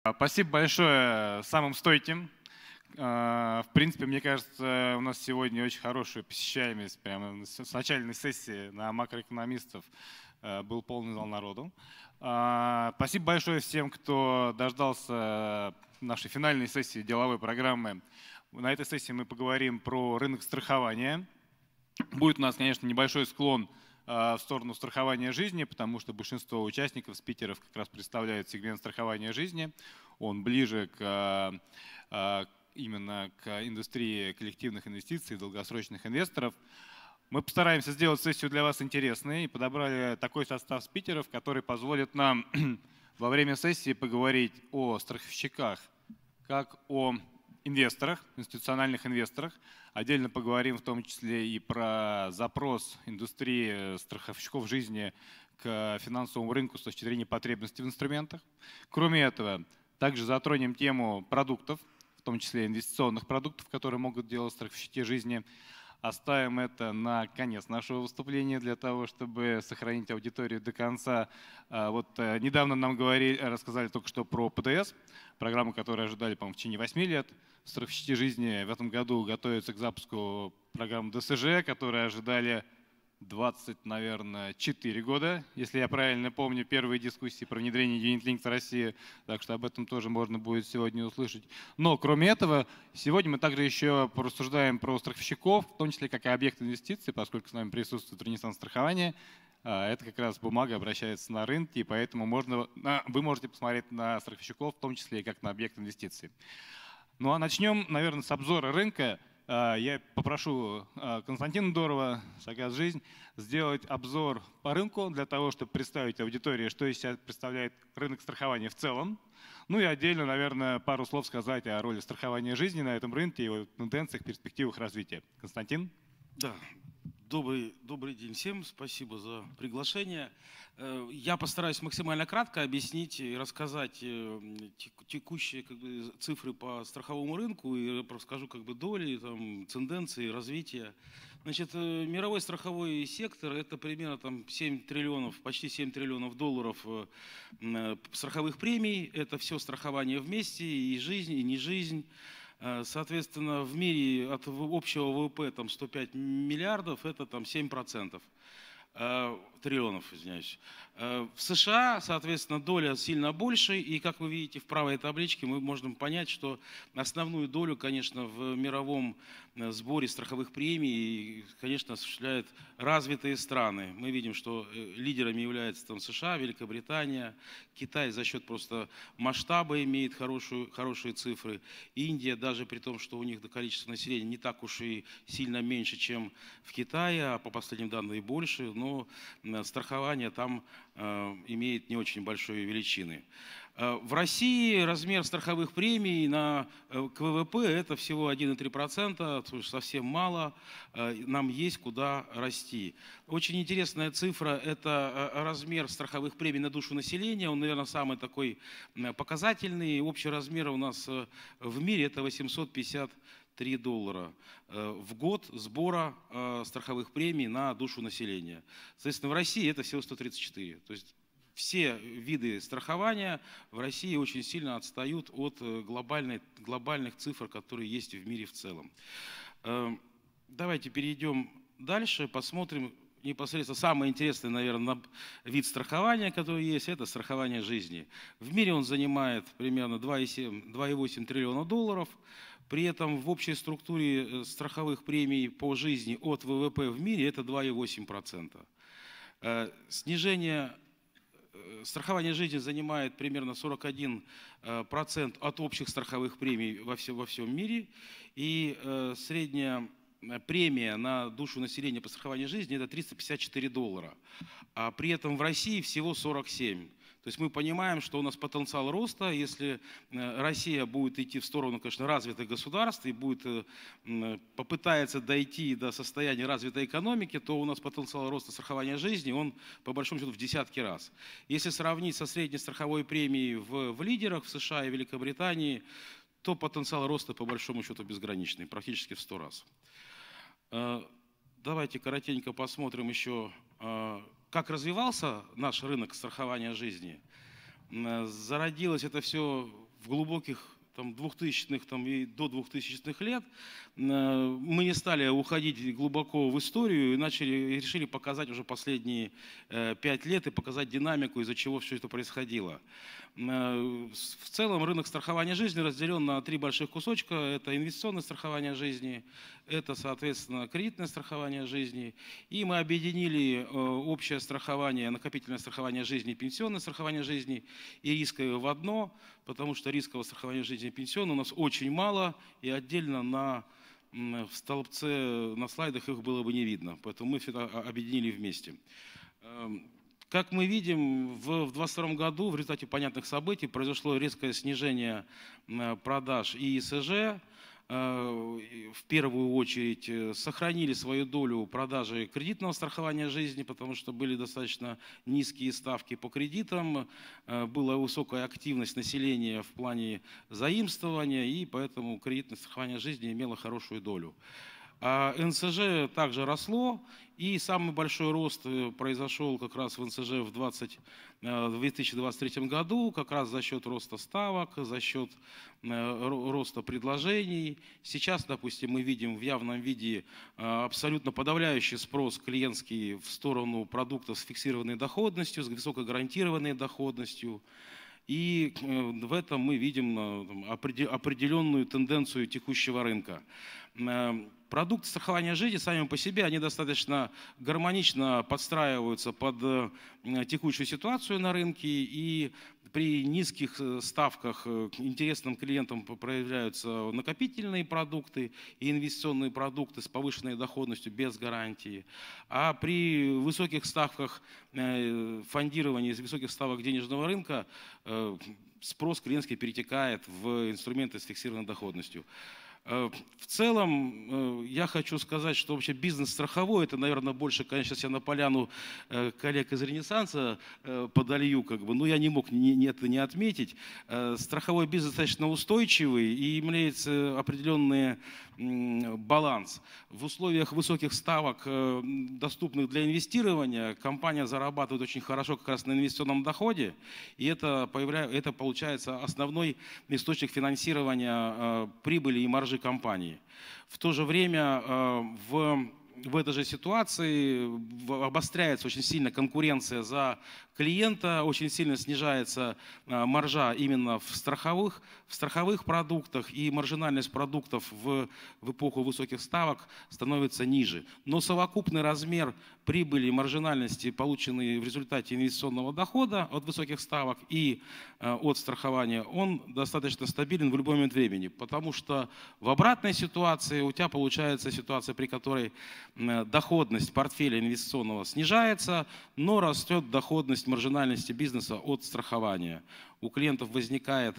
Спасибо большое самым стойким. В принципе, мне кажется, у нас сегодня очень хорошая посещаемость. Прямо с начальной сессии на макроэкономистов был полный зал народу. Спасибо большое всем, кто дождался нашей финальной сессии деловой программы. На этой сессии мы поговорим про рынок страхования. Будет у нас, конечно, небольшой склон в сторону страхования жизни, потому что большинство участников, спикеров как раз представляют сегмент страхования жизни. Он ближе именно к индустрии коллективных инвестиций, долгосрочных инвесторов. Мы постараемся сделать сессию для вас интересной и подобрали такой состав спикеров, который позволит нам во время сессии поговорить о страховщиках, как о инвесторах, институциональных инвесторах. Отдельно поговорим в том числе и про запрос индустрии страховщиков жизни к финансовому рынку с точки зрения потребностей в инструментах. Кроме этого, также затронем тему продуктов, в том числе инвестиционных продуктов, которые могут делать страховщики жизни. Оставим это на конец нашего выступления для того, чтобы сохранить аудиторию до конца. Недавно нам рассказали только что про ПДС, программу, которую ожидали, по-моему, в течение 8 лет. Страховщики жизни в этом году готовятся к запуску программы ДСЖ, которые ожидали 4 года, если я правильно помню, первые дискуссии про внедрение юнитлинкса России, так что об этом тоже можно будет сегодня услышать. Но кроме этого, сегодня мы также еще порассуждаем про страховщиков, в том числе как и объект инвестиций, поскольку с нами присутствует Ренессанс страхования. Это как раз бумага обращается на рынке, и поэтому вы можете посмотреть на страховщиков, в том числе и как на объект инвестиций. Ну а начнем, наверное, с обзора рынка. Я попрошу Константина Дорова, Согаз Жизнь, сделать обзор по рынку для того, чтобы представить аудитории, что из себя представляет рынок страхования в целом. Ну и отдельно, наверное, пару слов сказать о роли страхования жизни на этом рынке, его тенденциях, перспективах развития. Константин? Да, добрый день всем, спасибо за приглашение. Я постараюсь максимально кратко объяснить и рассказать текущие цифры по страховому рынку и расскажу доли, тенденции, развития. Значит, мировой страховой сектор – это примерно 7 триллионов, почти 7 триллионов долларов страховых премий. Это все страхование вместе, и жизнь, и не жизнь. Соответственно, в мире от общего ВВП 105 миллиардов, это 7%. Триллионов, извиняюсь. В США, соответственно, доля сильно больше, и, как вы видите в правой табличке, мы можем понять, что основную долю, конечно, в мировом сборе страховых премий, конечно, осуществляют развитые страны. Мы видим, что лидерами являются США, Великобритания, Китай за счет просто масштаба имеет хорошие цифры. Индия, даже при том, что у них количество населения не так уж и сильно меньше, чем в Китае, а по последним данным и больше, но страхование там имеет не очень большой величины. В России размер страховых премий к ВВП это всего 1,3%, совсем мало, нам есть куда расти. Очень интересная цифра – это размер страховых премий на душу населения, он, наверное, самый такой показательный. Общий размер у нас в мире – это $853 в год сбора страховых премий на душу населения. Соответственно, в России это всего 134. То есть все виды страхования в России очень сильно отстают от глобальных цифр, которые есть в мире в целом. Давайте перейдем дальше, посмотрим непосредственно самый интересный, наверное, вид страхования, который есть, это страхование жизни. В мире он занимает примерно 2,8 триллиона долларов. При этом в общей структуре страховых премий по жизни от ВВП в мире это 2,8%. Страхование жизни занимает примерно 41% от общих страховых премий во всем мире. И средняя премия на душу населения по страхованию жизни это $354. А при этом в России всего 47. То есть мы понимаем, что у нас потенциал роста, если Россия будет идти в сторону, конечно, развитых государств и попытается дойти до состояния развитой экономики, то у нас потенциал роста страхования жизни, он по большому счету в десятки раз. Если сравнить со средней страховой премией в лидерах в США и Великобритании, то потенциал роста по большому счету безграничный, практически в 100 раз. Давайте коротенько посмотрим еще, как развивался наш рынок страхования жизни. Зародилось это все в глубоких там, 2000-х там, и до 2000-х лет мы не стали уходить глубоко в историю и решили показать уже последние 5 лет и показать динамику, из-за чего все это происходило. В целом рынок страхования жизни разделен на 3 больших кусочка. Это инвестиционное страхование жизни, это, соответственно, кредитное страхование жизни. И мы объединили общее страхование, накопительное страхование жизни, пенсионное страхование жизни и рисковое в одно, потому что рискового страхования жизни и пенсионного у нас очень мало, и отдельно в столбце, на слайдах их было бы не видно. Поэтому мы все это объединили вместе. Как мы видим, в 2022 году в результате понятных событий произошло резкое снижение продаж и ИСЖ. В первую очередь сохранили свою долю продажи кредитного страхования жизни, потому что были достаточно низкие ставки по кредитам, была высокая активность населения в плане заимствования, и поэтому кредитное страхование жизни имело хорошую долю. А НСЖ также росло, и самый большой рост произошел как раз в НСЖ в 2023 году, как раз за счет роста ставок, за счет роста предложений. Сейчас, допустим, мы видим в явном виде абсолютно подавляющий спрос клиентский в сторону продуктов с фиксированной доходностью, с высокогарантированной доходностью. И в этом мы видим определенную тенденцию текущего рынка. Продукты страхования жизни сами по себе, они достаточно гармонично подстраиваются под текущую ситуацию на рынке, и при низких ставках интересным клиентам проявляются накопительные продукты и инвестиционные продукты с повышенной доходностью без гарантии. А при высоких ставках фондирования, высоких ставок денежного рынка спрос клиентский перетекает в инструменты с фиксированной доходностью. В целом, я хочу сказать, что вообще бизнес страховой, это, наверное, больше, конечно, сейчас я на поляну коллег из Ренессанса подолью, но я не мог это не отметить. Страховой бизнес достаточно устойчивый и имеется определенный баланс. В условиях высоких ставок, доступных для инвестирования, компания зарабатывает очень хорошо как раз на инвестиционном доходе, и это получается основной источник финансирования прибыли и маржи компании. В то же время в этой же ситуации обостряется очень сильно конкуренция за клиента, очень сильно снижается маржа именно в страховых продуктах, и маржинальность продуктов в эпоху высоких ставок становится ниже. Но совокупный размер прибыли и маржинальности, полученные в результате инвестиционного дохода от высоких ставок и от страхования, он достаточно стабилен в любой момент времени, потому что в обратной ситуации у тебя получается ситуация, при которой доходность портфеля инвестиционного снижается, но растет доходность маржинальности бизнеса от страхования. У клиентов возникает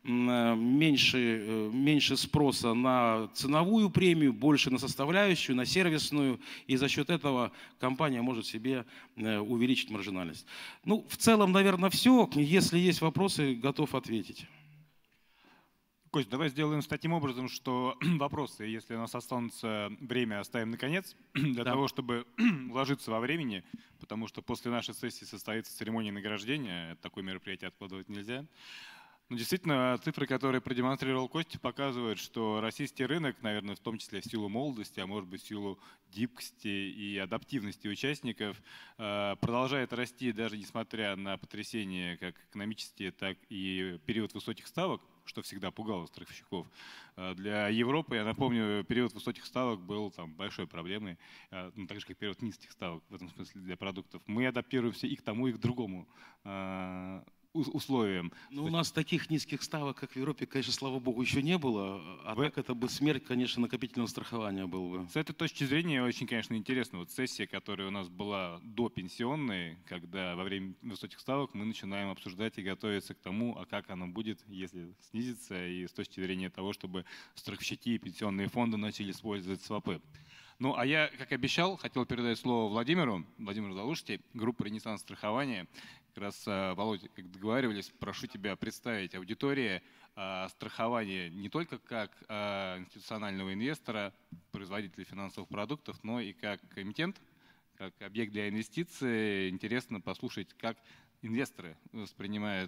меньше спроса на ценовую премию, больше на составляющую, на сервисную, и за счет этого компания может себе увеличить маржинальность. Ну, в целом, наверное, все. Если есть вопросы, готов ответить. Кость, давай сделаем таким образом, что вопросы, если у нас останется время, оставим наконец, для того, чтобы уложиться во времени, потому что после нашей сессии состоится церемония награждения, такое мероприятие откладывать нельзя. Но действительно, цифры, которые продемонстрировал Костя, показывают, что российский рынок, наверное, в том числе в силу молодости, а может быть в силу гибкости и адаптивности участников, продолжает расти, даже несмотря на потрясения как экономические, так и период высоких ставок, что всегда пугало страховщиков. Для Европы, я напомню, период высоких ставок был большой проблемой, так же как период низких ставок в этом смысле для продуктов. Мы адаптируемся и к тому, и к другому условиям. Ну, у нас таких низких ставок, как в Европе, конечно, слава богу, еще не было. А так это бы смерть, конечно, накопительного страхования был бы. С этой точки зрения очень, конечно, интересно. Вот сессия, которая у нас была до пенсионной, когда во время высоких ставок мы начинаем обсуждать и готовиться к тому, а как оно будет, если снизится, и с точки зрения того, чтобы страховщики и пенсионные фонды начали использовать свопы. Ну, а я, как обещал, хотел передать слово Владимиру Залушти, группа «Ренессанс страхования». Как раз, Володя, как договаривались, прошу тебя представить аудитории страхования не только как институционального инвестора, производителя финансовых продуктов, но и как эмитент, как объект для инвестиций. Интересно послушать, как инвесторы воспринимают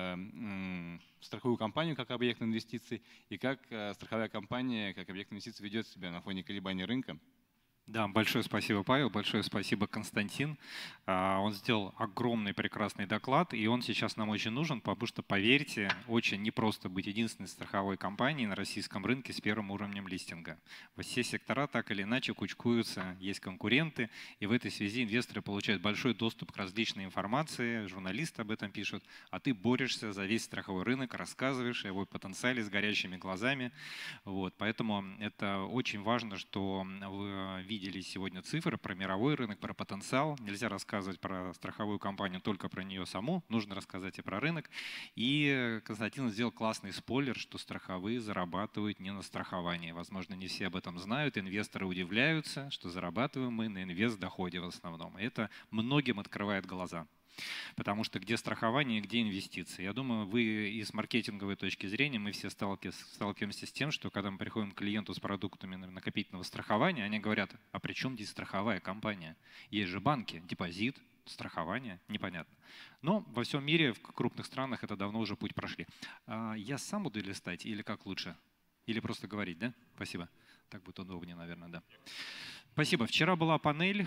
страховую компанию как объект инвестиций и как страховая компания как объект инвестиций ведет себя на фоне колебаний рынка. Да, большое спасибо, Павел, большое спасибо, Константин. Он сделал огромный прекрасный доклад, и он сейчас нам очень нужен, потому что, поверьте, очень непросто быть единственной страховой компанией на российском рынке с первым уровнем листинга. Все сектора так или иначе кучкуются, есть конкуренты, и в этой связи инвесторы получают большой доступ к различной информации, журналисты об этом пишут, а ты борешься за весь страховой рынок, рассказываешь о его потенциале с горящими глазами. Вот, поэтому это очень важно, что вы видели сегодня цифры про мировой рынок, про потенциал. Нельзя рассказывать про страховую компанию только про нее саму, нужно рассказать и про рынок. И Константин сделал классный спойлер, что страховые зарабатывают не на страховании. Возможно, не все об этом знают, инвесторы удивляются, что зарабатываем мы на инвест-доходе в основном. И это многим открывает глаза. Потому что где страхование, где инвестиции. Я думаю, вы и с маркетинговой точки зрения, мы все сталкиваемся с тем, что когда мы приходим к клиенту с продуктами накопительного страхования, они говорят, а при чем здесь страховая компания? Есть же банки, депозит, страхование, непонятно. Но во всем мире, в крупных странах это давно уже путь прошли. Я сам буду листать или как лучше? Или просто говорить, да? Спасибо. Так будет удобнее, наверное, да. Спасибо. Вчера была панель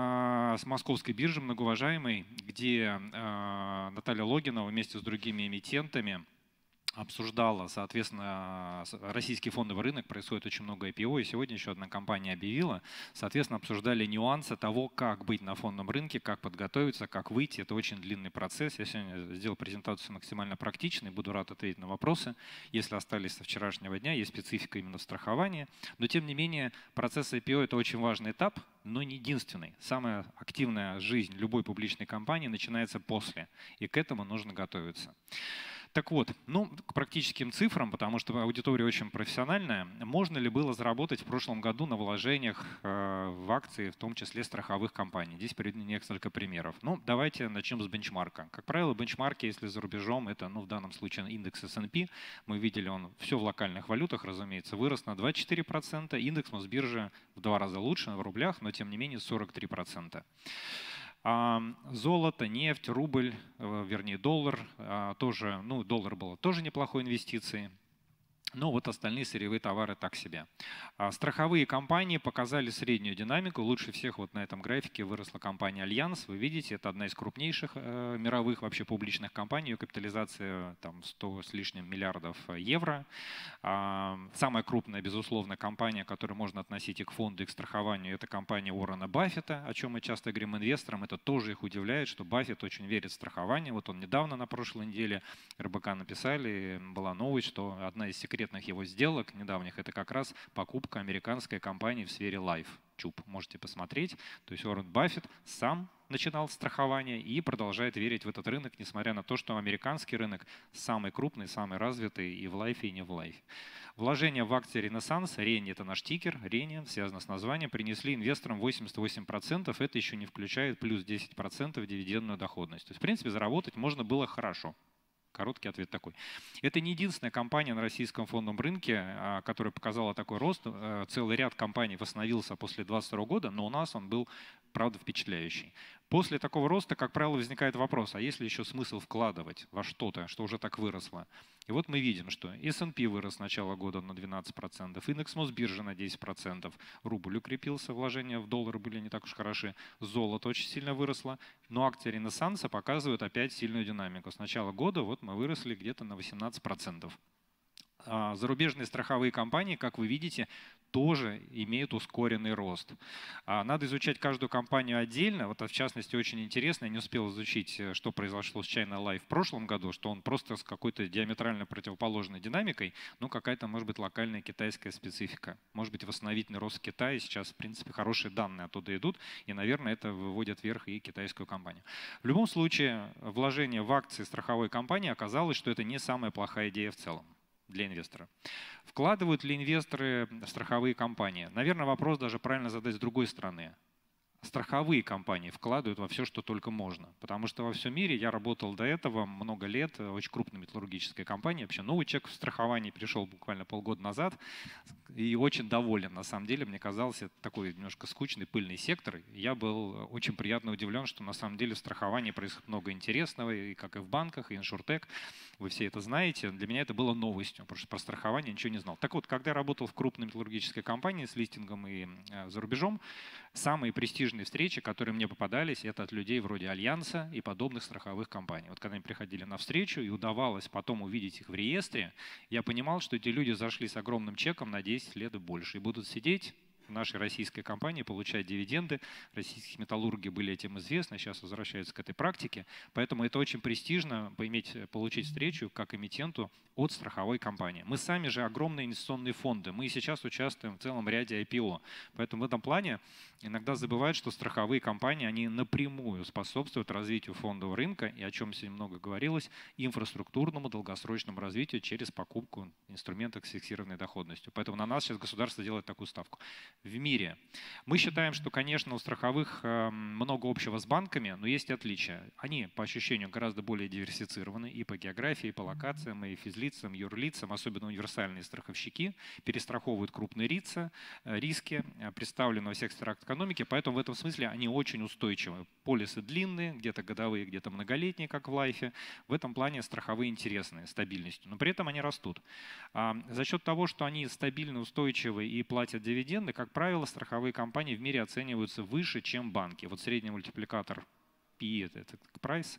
с Московской биржи, многоуважаемой, где Наталья Логинова вместе с другими эмитентами обсуждала, соответственно, российский фондовый рынок, происходит очень много IPO, и сегодня еще одна компания объявила, соответственно, обсуждали нюансы того, как быть на фондовом рынке, как подготовиться, как выйти. Это очень длинный процесс. Я сегодня сделал презентацию максимально практичной, буду рад ответить на вопросы. Если остались со вчерашнего дня, есть специфика именно в страховании, но тем не менее процесс IPO – это очень важный этап, но не единственный. Самая активная жизнь любой публичной компании начинается после, и к этому нужно готовиться. Так вот, к практическим цифрам, потому что аудитория очень профессиональная, можно ли было заработать в прошлом году на вложениях в акции, в том числе страховых компаний? Здесь приведены несколько примеров. Давайте начнем с бенчмарка. Как правило, бенчмарки, если за рубежом, это в данном случае индекс S&P, мы видели, он все в локальных валютах, разумеется, вырос на 24%, индекс Мосбиржи в 2 раза лучше в рублях, но тем не менее 43%. Золото, нефть, рубль, вернее доллар, тоже, доллар был тоже неплохой инвестицией. Но вот остальные сырьевые товары так себе. Страховые компании показали среднюю динамику. Лучше всех вот на этом графике выросла компания Альянс. Вы видите, это одна из крупнейших мировых вообще публичных компаний. Ее капитализация там 100 с лишним миллиардов евро. Самая крупная, безусловно, компания, которую можно относить и к фонду, и к страхованию, это компания Уоррена Баффета, о чем мы часто говорим инвесторам. Это тоже их удивляет, что Баффет очень верит в страхование. Вот он недавно, на прошлой неделе, РБК написали, была новость, что одна из секретных его сделок недавних, это как раз покупка американской компании в сфере Life. ЧУП, можете посмотреть. То есть Уоррен Баффет сам начинал страхование и продолжает верить в этот рынок, несмотря на то, что американский рынок самый крупный, самый развитый и в лайфе, и не в лайфе. Вложения в акции Ренессанс, Рени это наш тикер, Рени, связано с названием, принесли инвесторам 88%, это еще не включает плюс 10% дивидендную доходность. То есть, в принципе, заработать можно было хорошо. Короткий ответ такой. Это не единственная компания на российском фондовом рынке, которая показала такой рост. Целый ряд компаний восстановился после 2022 года, но у нас он был, правда, впечатляющий. После такого роста, как правило, возникает вопрос, а есть ли еще смысл вкладывать во что-то, что уже так выросло? И вот мы видим, что S&P вырос с начала года на 12%, индекс Мосбиржи на 10%, рубль укрепился, вложения в доллары были не так уж хороши, золото очень сильно выросло, но акции Ренессанса показывают опять сильную динамику. С начала года вот мы выросли где-то на 18%. Зарубежные страховые компании, как вы видите, тоже имеют ускоренный рост. Надо изучать каждую компанию отдельно. Вот, в частности, очень интересно, я не успел изучить, что произошло с China Life в прошлом году, что он просто с какой-то диаметрально противоположной динамикой, какая-то, может быть, локальная китайская специфика. Может быть, восстановительный рост Китая сейчас, в принципе, хорошие данные оттуда идут, и, наверное, это выводит вверх и китайскую компанию. В любом случае, вложение в акции страховой компании оказалось, что это не самая плохая идея в целом для инвестора. Вкладывают ли инвесторы в страховые компании? Наверное, вопрос даже правильно задать с другой стороны. страховые компании вкладывают во все, что только можно. Потому что во всем мире, я работал до этого много лет, очень крупной металлургической компании, вообще новый человек в страховании, пришел буквально полгода назад и очень доволен. На самом деле, мне казался такой немножко скучный, пыльный сектор. Я был очень приятно удивлен, что на самом деле в страховании происходит много интересного, и как и в банках, и иншуртек. Вы все это знаете. Для меня это было новостью, потому что про страхование ничего не знал. Так вот, когда я работал в крупной металлургической компании с листингом и за рубежом, самые престижные встречи, которые мне попадались, это от людей вроде Альянса и подобных страховых компаний. Вот когда они приходили на встречу и удавалось потом увидеть их в реестре, я понимал, что эти люди зашли с огромным чеком на 10 лет и больше и будут сидеть в нашей российской компании, получать дивиденды. Российские металлурги были этим известны, сейчас возвращаются к этой практике. Поэтому это очень престижно получить встречу как эмитенту от страховой компании. Мы сами же огромные инвестиционные фонды. Мы сейчас участвуем в целом ряде IPO. Поэтому в этом плане иногда забывают, что страховые компании, они напрямую способствуют развитию фондового рынка и, о чем сегодня много говорилось, инфраструктурному долгосрочному развитию через покупку инструментов с фиксированной доходностью. Поэтому на нас сейчас государство делает такую ставку. В мире мы считаем, что, конечно, у страховых много общего с банками, но есть отличия. Они, по ощущению, гораздо более диверсифицированы и по географии, и по локациям, и физлицам, юрлицам, особенно универсальные страховщики, перестраховывают крупные риски, представлены во всех сферах экономики, поэтому в этом смысле они очень устойчивы. Полисы длинные, где-то годовые, где-то многолетние, как в лайфе. В этом плане страховые интересные, стабильностью, но при этом они растут. За счет того, что они стабильны, устойчивы и платят дивиденды, как правило, страховые компании в мире оцениваются выше, чем банки. Вот средний мультипликатор PE, это прайс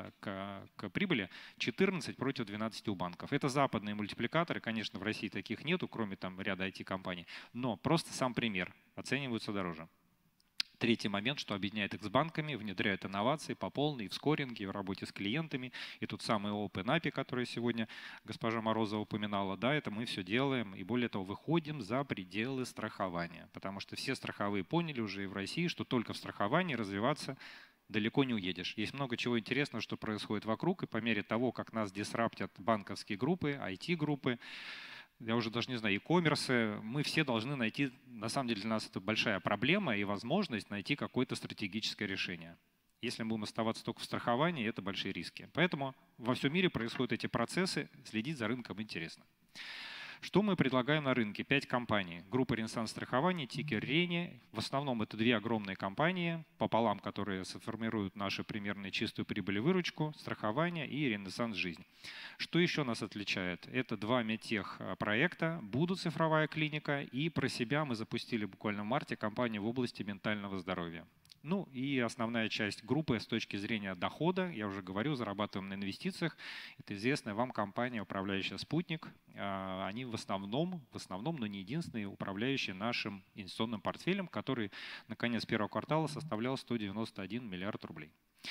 к прибыли, 14 против 12 у банков. Это западные мультипликаторы, конечно, в России таких нету, кроме там ряда IT-компаний, но просто сам пример, оцениваются дороже. Третий момент, что объединяет их с банками, внедряют инновации по полной, и в скоринге, и в работе с клиентами. И тут самый Open API, который сегодня госпожа Морозова упоминала, да, это мы все делаем. И более того, выходим за пределы страхования. Потому что все страховые поняли уже и в России, что только в страховании развиваться далеко не уедешь. Есть много чего интересного, что происходит вокруг. И по мере того, как нас дисраптят банковские группы, IT-группы, я уже даже не знаю, e-commerce, мы все должны найти, на самом деле для нас это большая проблема и возможность найти какое-то стратегическое решение. Если мы будем оставаться только в страховании, это большие риски. Поэтому во всем мире происходят эти процессы, следить за рынком интересно. Что мы предлагаем на рынке? 5 компаний. Группа «Ренессанс страхования», тикер «Рени». В основном это 2 огромные компании, пополам, которые сформируют нашу примерно чистую прибыль и выручку, страхование и «Ренессанс Жизнь». Что еще нас отличает? Это 2 медтех проекта, «Буду цифровая клиника» и про себя мы запустили буквально в марте компанию в области ментального здоровья. Ну и основная часть группы с точки зрения дохода, я уже говорю, зарабатываем на инвестициях. Это известная вам компания, управляющая «Спутник». Они в основном, но не единственные, управляющие нашим инвестиционным портфелем, который на конец первого квартала составлял 191 миллиард рублей.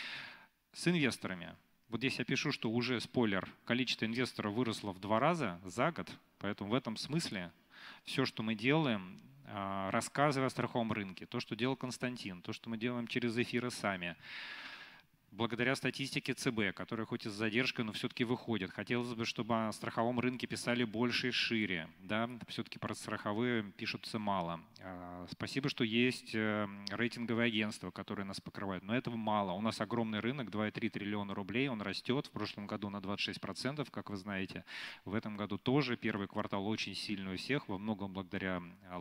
С инвесторами. Вот здесь я пишу, что уже, спойлер, количество инвесторов выросло в 2 раза за год, поэтому в этом смысле все, что мы делаем, рассказывая о страховом рынке, то, что делал Константин, то, что мы делаем через эфиры сами, благодаря статистике ЦБ, которая хоть и с задержкой, но все-таки выходит. Хотелось бы, чтобы о страховом рынке писали больше и шире. Да? Все-таки про страховые пишутся мало. Спасибо, что есть рейтинговые агентства, которые нас покрывают. Но этого мало. У нас огромный рынок, 2,3 триллиона рублей. Он растет. В прошлом году на 26%, как вы знаете. В этом году тоже первый квартал очень сильный у всех, во многом благодаря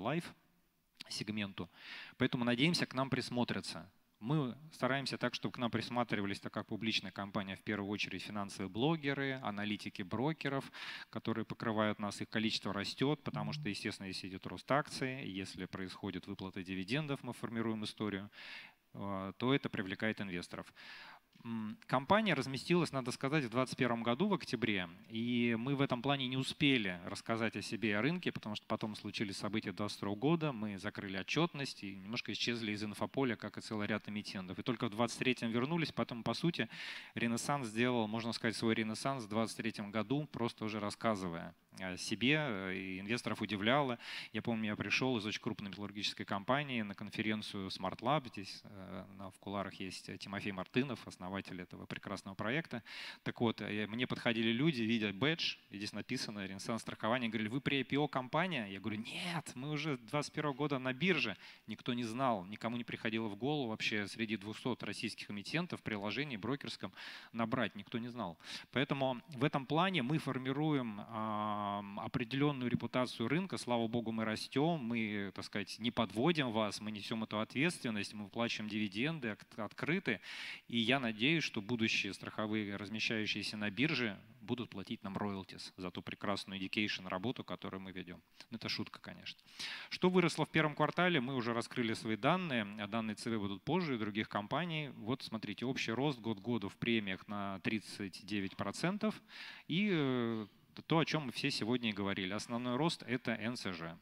лайф-сегменту. Поэтому надеемся, к нам присмотрятся. Мы стараемся так, чтобы к нам присматривались, так как публичная компания, в первую очередь финансовые блогеры, аналитики брокеров, которые покрывают нас, их количество растет, потому что, естественно, если идет рост акций, если происходит выплата дивидендов, мы формируем историю, то это привлекает инвесторов. Компания разместилась, надо сказать, в 2021 году, в октябре, и мы в этом плане не успели рассказать о себе и о рынке, потому что потом случились события 2022 года, мы закрыли отчетность и немножко исчезли из инфополя, как и целый ряд эмитентов. И только в 2023 вернулись, потом, по сути, Ренессанс сделал, можно сказать, свой ренессанс в 2023 году, просто уже рассказывая о себе, и инвесторов удивляло. Я помню, я пришел из очень крупной металлургической компании на конференцию Smart Lab, здесь в кулуарах есть Тимофей Мартынов, основатель основатель этого прекрасного проекта. Так вот, мне подходили люди, видя бэдж, и здесь написано «Ренессанс страхования», говорили: вы при IPO компания? Я говорю: нет, мы уже 2021 года на бирже. Никто не знал, никому не приходило в голову вообще среди 200 российских эмитентов в приложении брокерском набрать, никто не знал. Поэтому в этом плане мы формируем определенную репутацию рынка. Слава богу, мы растем, мы, так сказать, не подводим вас, мы несем эту ответственность, мы выплачиваем дивиденды, открыты. И я надеюсь, что будущие страховые, размещающиеся на бирже, будут платить нам роялтис за ту прекрасную education работу, которую мы ведем. Это шутка, конечно. Что выросло в первом квартале? Мы уже раскрыли свои данные, а данные ЦВ будут позже и других компаний. Вот смотрите, общий рост год к году в премиях на 39%. И то, о чем мы все сегодня и говорили. Основной рост – это НСЖ.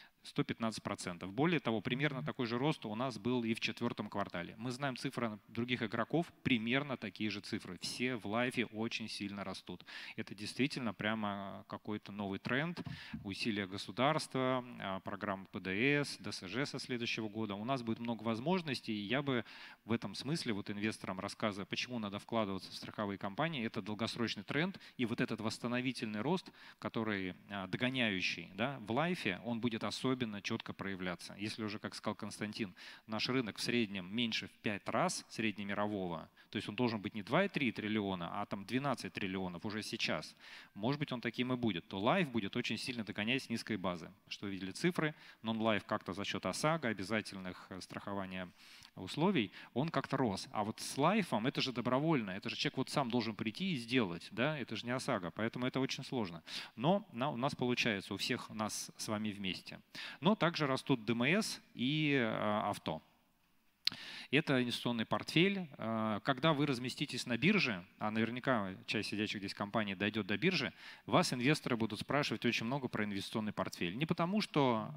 115%. Более того, примерно такой же рост у нас был и в четвертом квартале. Мы знаем цифры других игроков, примерно такие же цифры. Все в лайфе очень сильно растут. Это действительно прямо какой-то новый тренд, усилия государства, программа ПДС, ДСЖ со следующего года. У нас будет много возможностей, и я бы в этом смысле вот инвесторам рассказываю, почему надо вкладываться в страховые компании. Это долгосрочный тренд, и вот этот восстановительный рост, который догоняющий, да, в лайфе, он будет особенно четко проявляться. Если уже, как сказал Константин, наш рынок в среднем меньше в 5 раз среднемирового, то есть он должен быть не 2,3 триллиона, а там 12 триллионов уже сейчас, может быть, он таким и будет, то лайф будет очень сильно догонять с низкой базы. Что вы видели цифры, нон-лайф как-то за счет ОСАГО, обязательных страхования условий, он как-то рос. А вот с лайфом это же добровольно, это же человек вот сам должен прийти и сделать, да, это же не ОСАГО, поэтому это очень сложно. Но у нас получается, у всех нас с вами вместе. Но также растут ДМС и авто. Это инвестиционный портфель. Когда вы разместитесь на бирже, а наверняка часть сидящих здесь компаний дойдет до биржи, вас инвесторы будут спрашивать очень много про инвестиционный портфель. Не потому, что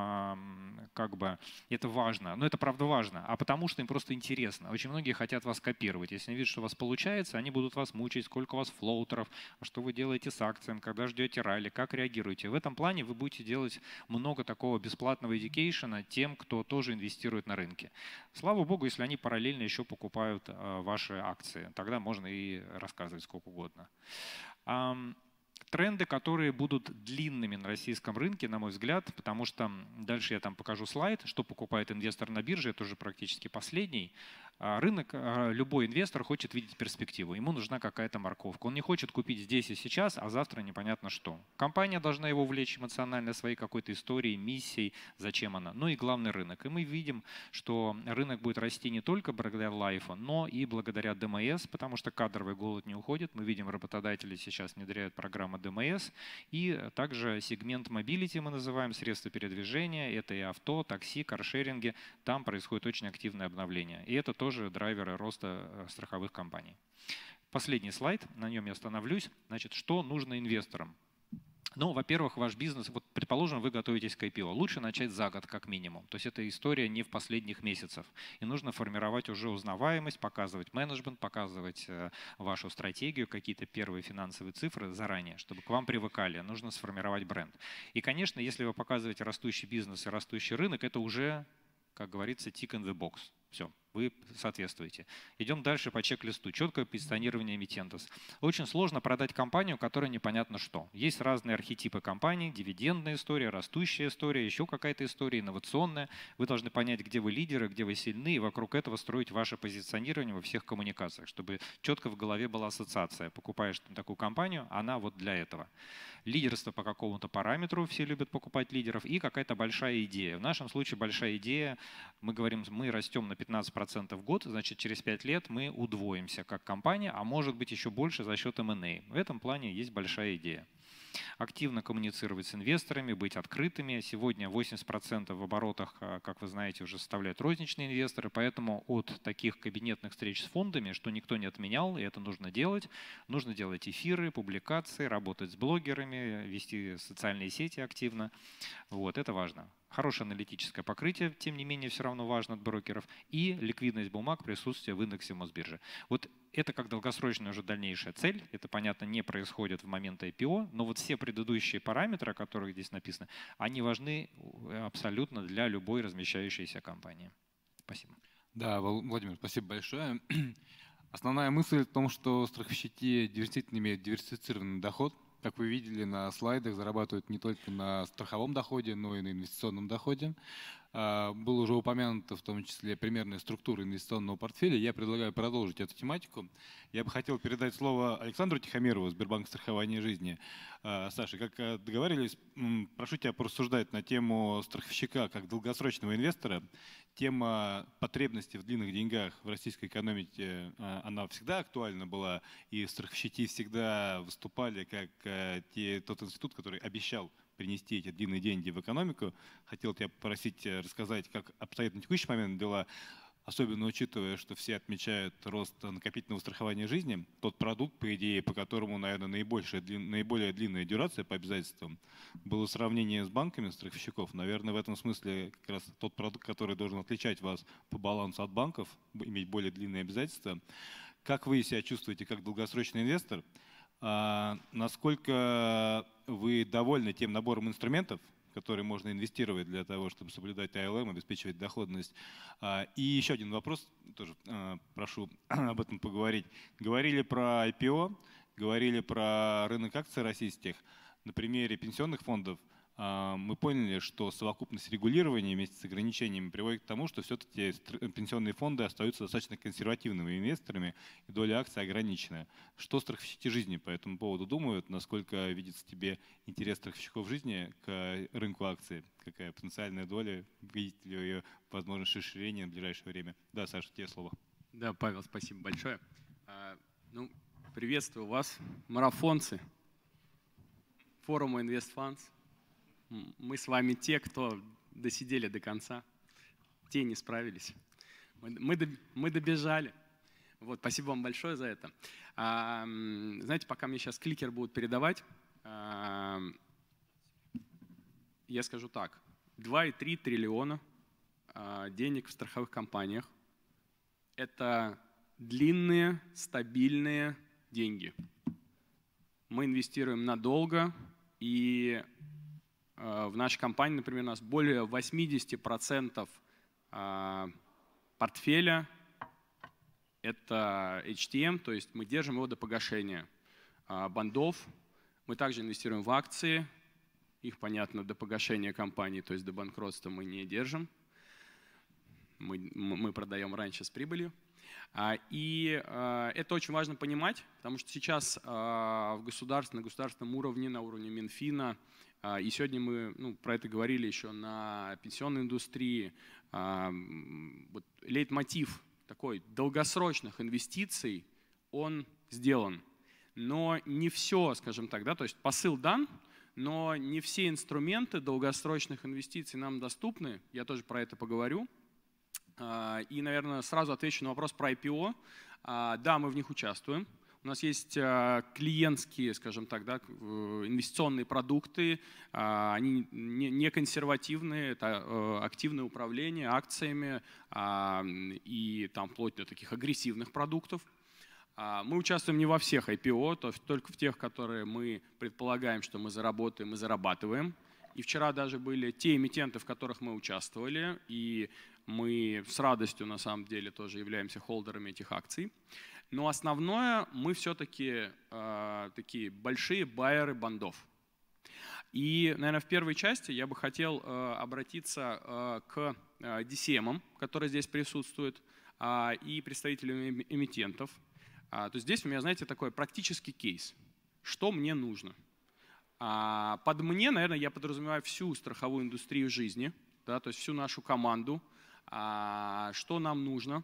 как бы это важно, но это правда важно, а потому, что им просто интересно. Очень многие хотят вас копировать. Если они видят, что у вас получается, они будут вас мучить, сколько у вас флоутеров, что вы делаете с акциями, когда ждете ралли, как реагируете. В этом плане вы будете делать много такого бесплатного эдюкейшена тем, кто тоже инвестирует на рынке. Слава богу, если они параллельно еще покупают ваши акции. Тогда можно и рассказывать сколько угодно. Тренды, которые будут длинными на российском рынке, на мой взгляд, потому что дальше я там покажу слайд, что покупает инвестор на бирже, это уже практически последний. Рынок, любой инвестор хочет видеть перспективу, ему нужна какая-то морковка. Он не хочет купить здесь и сейчас, а завтра непонятно что. Компания должна его увлечь эмоционально своей какой-то историей, миссией, зачем она. Ну и главный рынок. И мы видим, что рынок будет расти не только благодаря лайфу, но и благодаря ДМС, потому что кадровый голод не уходит. Мы видим, работодатели сейчас внедряют программы ДМС. И также сегмент мобилити мы называем, средства передвижения. Это и авто, такси, каршеринги. Там происходит очень активное обновление. И это тоже драйверы роста страховых компаний. Последний слайд, на нем я остановлюсь. Значит, что нужно инвесторам? Ну, во-первых, ваш бизнес, вот предположим, вы готовитесь к IPO, лучше начать за год как минимум. То есть это история не в последних месяцах. И нужно формировать уже узнаваемость, показывать менеджмент, показывать вашу стратегию, какие-то первые финансовые цифры заранее, чтобы к вам привыкали. Нужно сформировать бренд. И, конечно, если вы показываете растущий бизнес и растущий рынок, это уже, как говорится, tick in the box. Все, вы соответствуете. Идем дальше по чек-листу. Четкое позиционирование эмитента. Очень сложно продать компанию, которая непонятно что. Есть разные архетипы компаний, дивидендная история, растущая история, еще какая-то история, инновационная. Вы должны понять, где вы лидеры, где вы сильны, и вокруг этого строить ваше позиционирование во всех коммуникациях, чтобы четко в голове была ассоциация. Покупаешь такую компанию, она вот для этого. Лидерство по какому-то параметру, все любят покупать лидеров, и какая-то большая идея. В нашем случае большая идея, мы говорим, мы растем на 15% в год, значит через 5 лет мы удвоимся как компания, а может быть еще больше за счет M&A. В этом плане есть большая идея. Активно коммуницировать с инвесторами, быть открытыми. Сегодня 80% в оборотах, как вы знаете, уже составляют розничные инвесторы, поэтому от таких кабинетных встреч с фондами, что никто не отменял, и это нужно делать эфиры, публикации, работать с блогерами, вести социальные сети активно. Вот, это важно. Хорошее аналитическое покрытие, тем не менее, все равно важно от брокеров. И ликвидность бумаг, присутствие в индексе Мосбиржи. Вот это как долгосрочная уже дальнейшая цель. Это, понятно, не происходит в момент IPO, но вот все предыдущие параметры, о которых здесь написано, они важны абсолютно для любой размещающейся компании. Спасибо. Да, Владимир, спасибо большое. Основная мысль в том, что страховщики действительно имеют диверсифицированный доход. Как вы видели на слайдах, зарабатывают не только на страховом доходе, но и на инвестиционном доходе. Было уже упомянуто в том числе примерная структура инвестиционного портфеля. Я предлагаю продолжить эту тематику. Я бы хотел передать слово Александру Тихомирову, Сбербанк страхования жизни. Саша, как договорились, прошу тебя порассуждать на тему страховщика как долгосрочного инвестора. Тема потребности в длинных деньгах в российской экономике, она всегда актуальна была, и страховщики всегда выступали как тот институт, который обещал принести эти длинные деньги в экономику. Хотел тебя попросить рассказать, как обстоят на текущий момент дела, особенно учитывая, что все отмечают рост накопительного страхования жизни. Тот продукт, по идее, по которому, наверное, наиболее длинная дюрация по обязательствам, было сравнение с банками страховщиков. Наверное, в этом смысле как раз тот продукт, который должен отличать вас по балансу от банков, иметь более длинные обязательства. Как вы себя чувствуете как долгосрочный инвестор? Насколько вы довольны тем набором инструментов, которые можно инвестировать для того, чтобы соблюдать АЛМ, обеспечивать доходность? И еще один вопрос, тоже прошу об этом поговорить. Говорили про IPO, говорили про рынок акций российских. На примере пенсионных фондов мы поняли, что совокупность регулирования вместе с ограничениями приводит к тому, что все-таки пенсионные фонды остаются достаточно консервативными инвесторами, и доля акций ограничена. Что страховщики жизни по этому поводу думают? Насколько видится тебе интерес страховщиков жизни к рынку акций? Какая потенциальная доля? Видите ли ее возможность расширения в ближайшее время? Да, Саша, тебе слово. Да, Павел, спасибо большое. Приветствую вас, марафонцы форума InvestFunds. Мы с вами те, кто досидели до конца, те не справились. Мы добежали. Вот, спасибо вам большое за это. Знаете, пока мне сейчас кликер будут передавать, я скажу так. 2,3 триллиона денег в страховых компаниях. Это длинные, стабильные деньги. Мы инвестируем надолго, и в нашей компании, например, у нас более 80% портфеля – это HTM, то есть мы держим его до погашения бандов. Мы также инвестируем в акции, их, понятно, до погашения компании, то есть до банкротства мы не держим. Мы продаем раньше с прибылью. И это очень важно понимать, потому что сейчас на государственном уровне, на уровне Минфина, и сегодня мы про это говорили еще на пенсионной индустрии, вот лейтмотив такой долгосрочных инвестиций, он сделан. Но не все, скажем так, да, то есть посыл дан, но не все инструменты долгосрочных инвестиций нам доступны. Я тоже про это поговорю. И, наверное, сразу отвечу на вопрос про IPO. Да, мы в них участвуем. У нас есть клиентские, скажем так, да, инвестиционные продукты. Они не консервативные, это активное управление акциями и там вплоть до таких агрессивных продуктов. Мы участвуем не во всех IPO, то есть только в тех, которые мы предполагаем, что мы заработаем и зарабатываем. И вчера даже были те эмитенты, в которых мы участвовали, и мы с радостью на самом деле тоже являемся холдерами этих акций. Но основное, мы все-таки такие большие байеры бандов. И, наверное, в первой части я бы хотел обратиться к DCM, которые здесь присутствуют, и представителям эмитентов. То есть здесь у меня, знаете, такой практический кейс. Что мне нужно? Под мне, наверное, я подразумеваю всю страховую индустрию жизни, да, то есть всю нашу команду. Что нам нужно?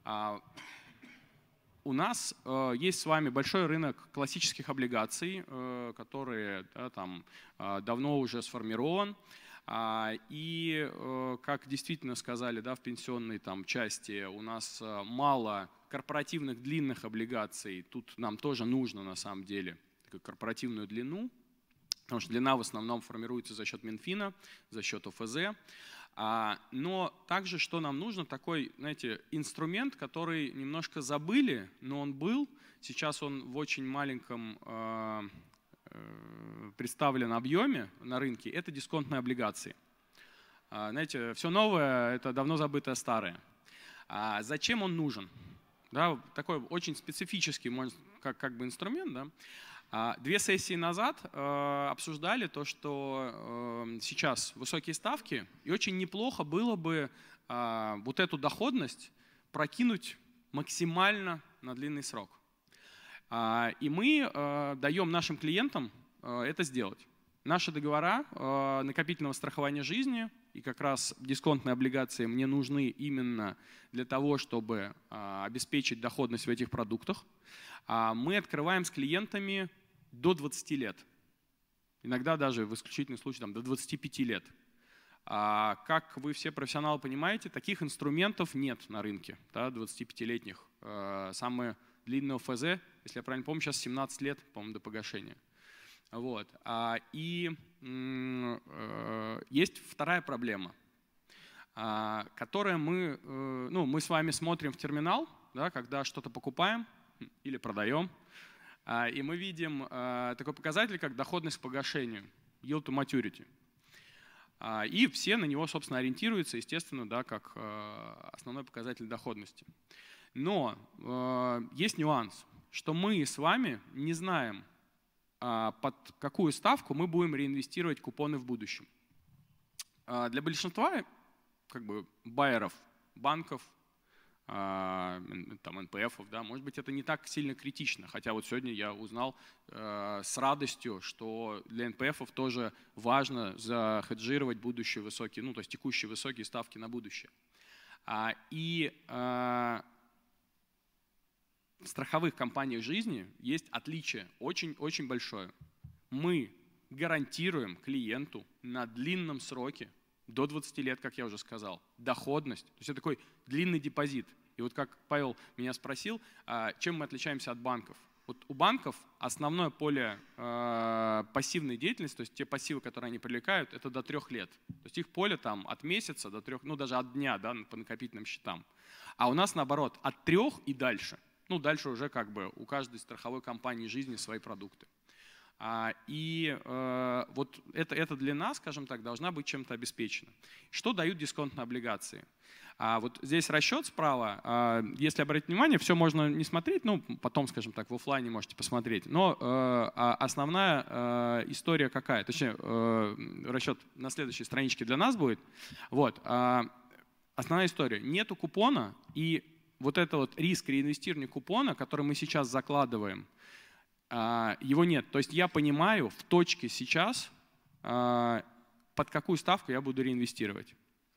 У нас есть с вами большой рынок классических облигаций, который там давно уже сформирован. И, как действительно сказали, да, в пенсионной там части, у нас мало корпоративных длинных облигаций. Тут нам тоже нужно на самом деле корпоративную длину, потому что длина в основном формируется за счет Минфина, за счет ОФЗ. Но также, что нам нужно, такой, знаете, инструмент, который немножко забыли, но он был. Сейчас он в очень маленьком представленном объеме на рынке. Это дисконтные облигации. Знаете, все новое – это давно забытое старое. Зачем он нужен? да, такой очень специфический, как бы инструмент. Да. 2 сессии назад обсуждали то, что сейчас высокие ставки, и очень неплохо было бы вот эту доходность прокинуть максимально на длинный срок. И мы даем нашим клиентам это сделать. Наши договора накопительного страхования жизни и как раз дисконтные облигации мне нужны именно для того, чтобы обеспечить доходность в этих продуктах. Мы открываем с клиентами до 20 лет. Иногда даже в исключительном случае до 25 лет. Как вы все профессионалы понимаете, таких инструментов нет на рынке, да, 25-летних. Самое длинное ФЗ, если я правильно помню, сейчас 17 лет, по-моему, до погашения. Вот. И есть вторая проблема, которая мы с вами смотрим в терминал, да, когда что-то покупаем или продаем, и мы видим такой показатель, как доходность к погашению, yield to maturity. И все на него, собственно, ориентируются, естественно, да, как основной показатель доходности. Но есть нюанс, что мы с вами не знаем, под какую ставку мы будем реинвестировать купоны в будущем. Для большинства байеров, банков, НПФов, да, может быть, это не так сильно критично. Хотя вот сегодня я узнал с радостью, что для НПФов тоже важно захеджировать будущие высокие, то есть текущие высокие ставки на будущее. В страховых компаниях жизни есть отличие очень-очень большое. Мы гарантируем клиенту на длинном сроке, до 20 лет, как я уже сказал, доходность. То есть это такой длинный депозит. И вот как Павел меня спросил, чем мы отличаемся от банков. Вот у банков основное поле пассивной деятельности, то есть те пассивы, которые они привлекают, это до 3 лет. То есть их поле там от месяца до 3, даже от дня, да, по накопительным счетам. А у нас наоборот, от 3 и дальше. Дальше уже у каждой страховой компании жизни свои продукты. Вот эта длина, скажем так, должна быть чем-то обеспечена. Что дают дисконтные облигации? Вот здесь расчет справа. Если обратить внимание, все можно не смотреть, потом, скажем так, в офлайне можете посмотреть. Но основная история какая? Точнее, расчет на следующей страничке для нас будет. Вот. Основная история. Нету купона, и вот это вот риск реинвестирования купона, который мы сейчас закладываем, его нет. То есть я понимаю в точке сейчас, под какую ставку я буду реинвестировать.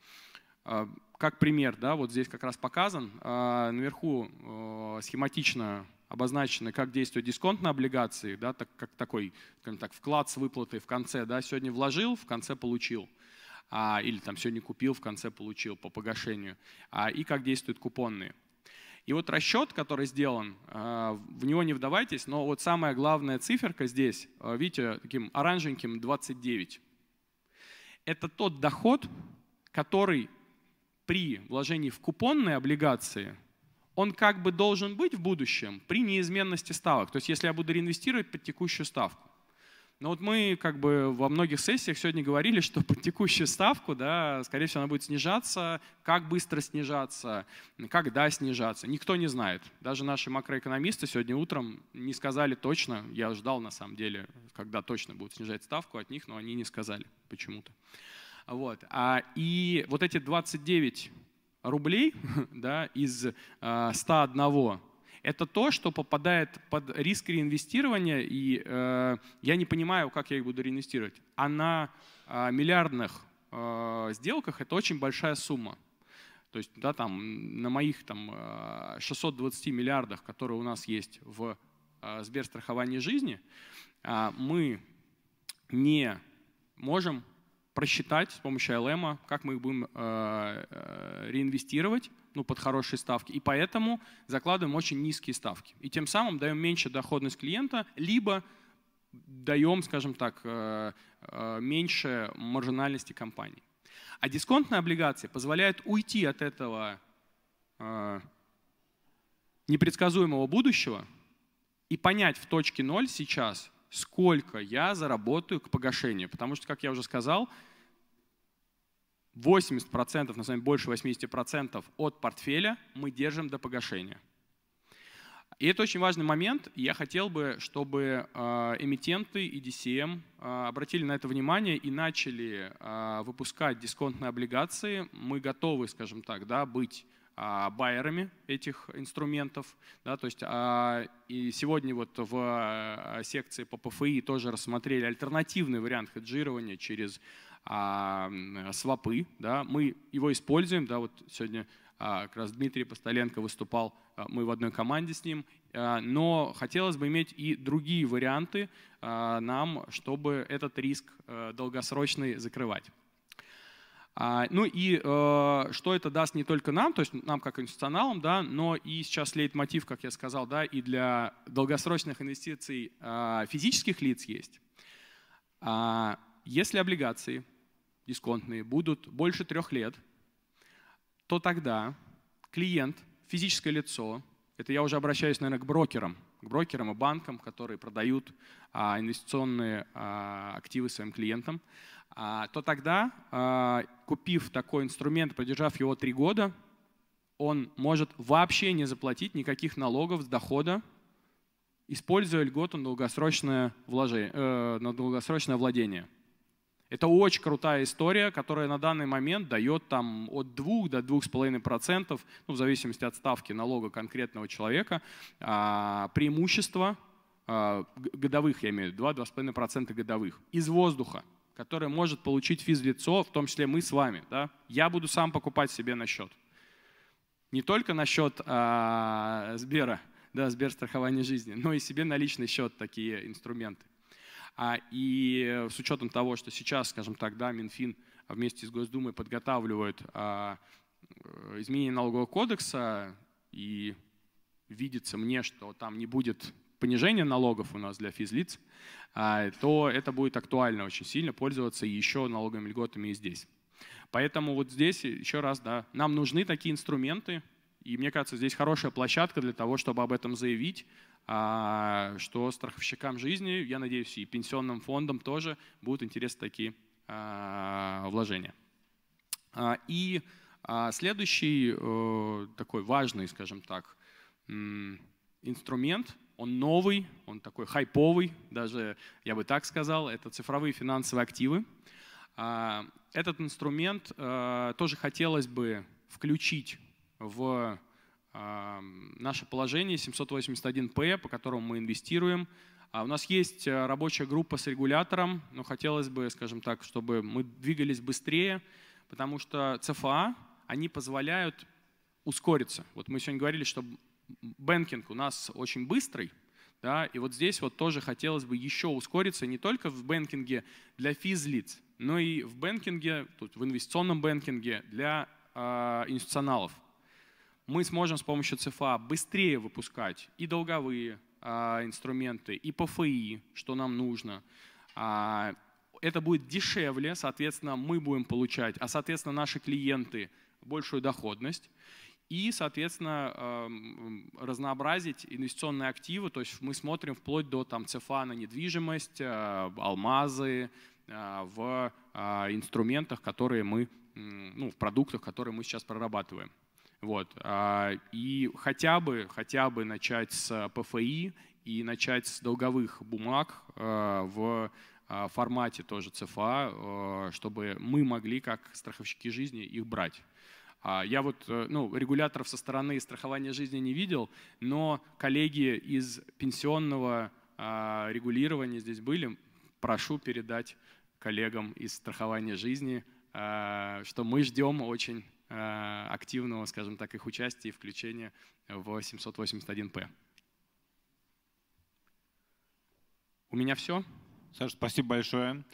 Как пример, да, вот здесь как раз показан, наверху схематично обозначено, как действуют дисконтные облигации, да, как такой, скажем так, вклад с выплатой в конце, да, сегодня вложил, в конце получил. Или там сегодня купил, в конце получил по погашению. И как действуют купонные. И вот расчет, который сделан, в него не вдавайтесь, но вот самая главная циферка здесь, видите, таким оранжевеньким 29. Это тот доход, который при вложении в купонные облигации, он как бы должен быть в будущем при неизменности ставок. То есть если я буду реинвестировать под текущую ставку. Но вот мы во многих сессиях сегодня говорили, что под текущую ставку, да, скорее всего, она будет снижаться. Как быстро снижаться, когда снижаться, никто не знает. Даже наши макроэкономисты сегодня утром не сказали точно. Я ждал на самом деле, когда точно будут снижать ставку от них, но они не сказали почему-то. Вот. И вот эти 29 рублей, да, из 101, это то, что попадает под риск реинвестирования, и я не понимаю, как я их буду реинвестировать. А на миллиардных сделках это очень большая сумма. То есть да, на моих 620 миллиардах, которые у нас есть в Сберстраховании жизни, мы не можем просчитать с помощью ЛМ, как мы их будем реинвестировать под хорошие ставки. И поэтому закладываем очень низкие ставки. И тем самым даем меньше доходность клиента, либо даем, скажем так, меньше маржинальности компании. А дисконтные облигации позволяют уйти от этого непредсказуемого будущего и понять в точке 0 сейчас, сколько я заработаю к погашению. Потому что, как я уже сказал, 80%, на самом деле больше 80% от портфеля мы держим до погашения. И это очень важный момент. И я хотел бы, чтобы эмитенты и DCM обратили на это внимание и начали выпускать дисконтные облигации. Мы готовы, скажем так, да, быть байерами этих инструментов. Да, то есть, и сегодня вот в секции по ПФИ тоже рассмотрели альтернативный вариант хеджирования через свапы. Да. Мы его используем. Да, вот сегодня как раз Дмитрий Постоленко выступал, мы в одной команде с ним. Но хотелось бы иметь и другие варианты нам, чтобы этот риск долгосрочный закрывать. Ну и что это даст не только нам, то есть нам как институционалам, да, но и сейчас лейтмотив, как я сказал, да, и для долгосрочных инвестиций физических лиц есть. Если облигации дисконтные будут больше 3 лет, то тогда клиент, физическое лицо, это я уже обращаюсь, наверное, к брокерам и банкам, которые продают инвестиционные активы своим клиентам, то тогда, купив такой инструмент, продержав его 3 года, он может вообще не заплатить никаких налогов с дохода, используя льготу на долгосрочное владение. Это очень крутая история, которая на данный момент дает там, от 2 до 2,5%, ну, в зависимости от ставки налога конкретного человека, преимущества годовых, я имею в виду, 2-2,5% годовых из воздуха, которое может получить физлицо, в том числе мы с вами. Да? Я буду сам покупать себе на счет. Не только на счет Сбера, да, Сберстрахования жизни, но и себе на личный счет такие инструменты. И с учетом того, что сейчас, скажем так, да, Минфин вместе с Госдумой подготавливают изменение налогового кодекса, и видится мне, что там не будет понижения налогов у нас для физлиц, то это будет актуально очень сильно пользоваться еще налоговыми льготами и здесь. Поэтому вот здесь еще раз, да, нам нужны такие инструменты, и мне кажется, здесь хорошая площадка для того, чтобы об этом заявить, что страховщикам жизни, я надеюсь, и пенсионным фондам тоже будут интересны такие вложения. И следующий такой важный, скажем так, инструмент, он новый, он такой хайповый, даже я бы так сказал, это цифровые финансовые активы. Этот инструмент тоже хотелось бы включить в наше положение 781П, по которому мы инвестируем. У нас есть рабочая группа с регулятором, но хотелось бы, скажем так, чтобы мы двигались быстрее, потому что ЦФА, они позволяют ускориться. Вот мы сегодня говорили, что бэнкинг у нас очень быстрый, да, и вот здесь вот тоже хотелось бы еще ускориться не только в бэнкинге для физлиц, но и в бэнкинге, тут в инвестиционном бэнкинге для институционалов. Мы сможем с помощью ЦФА быстрее выпускать и долговые инструменты, и ПФИ, что нам нужно. Это будет дешевле, соответственно, мы будем получать, а соответственно наши клиенты большую доходность. И, соответственно, разнообразить инвестиционные активы, то есть мы смотрим вплоть до там, ЦФА на недвижимость, алмазы, в инструментах, которые мы, ну, в продуктах, которые мы сейчас прорабатываем. Вот. И хотя бы начать с ПФИ и начать с долговых бумаг в формате тоже ЦФА, чтобы мы могли, как страховщики жизни, их брать. Я вот регуляторов со стороны страхования жизни не видел, но коллеги из пенсионного регулирования здесь были. Прошу передать коллегам из страхования жизни, что мы ждем очень активного, скажем так, их участия и включения в 781П. У меня все. Саша, спасибо большое.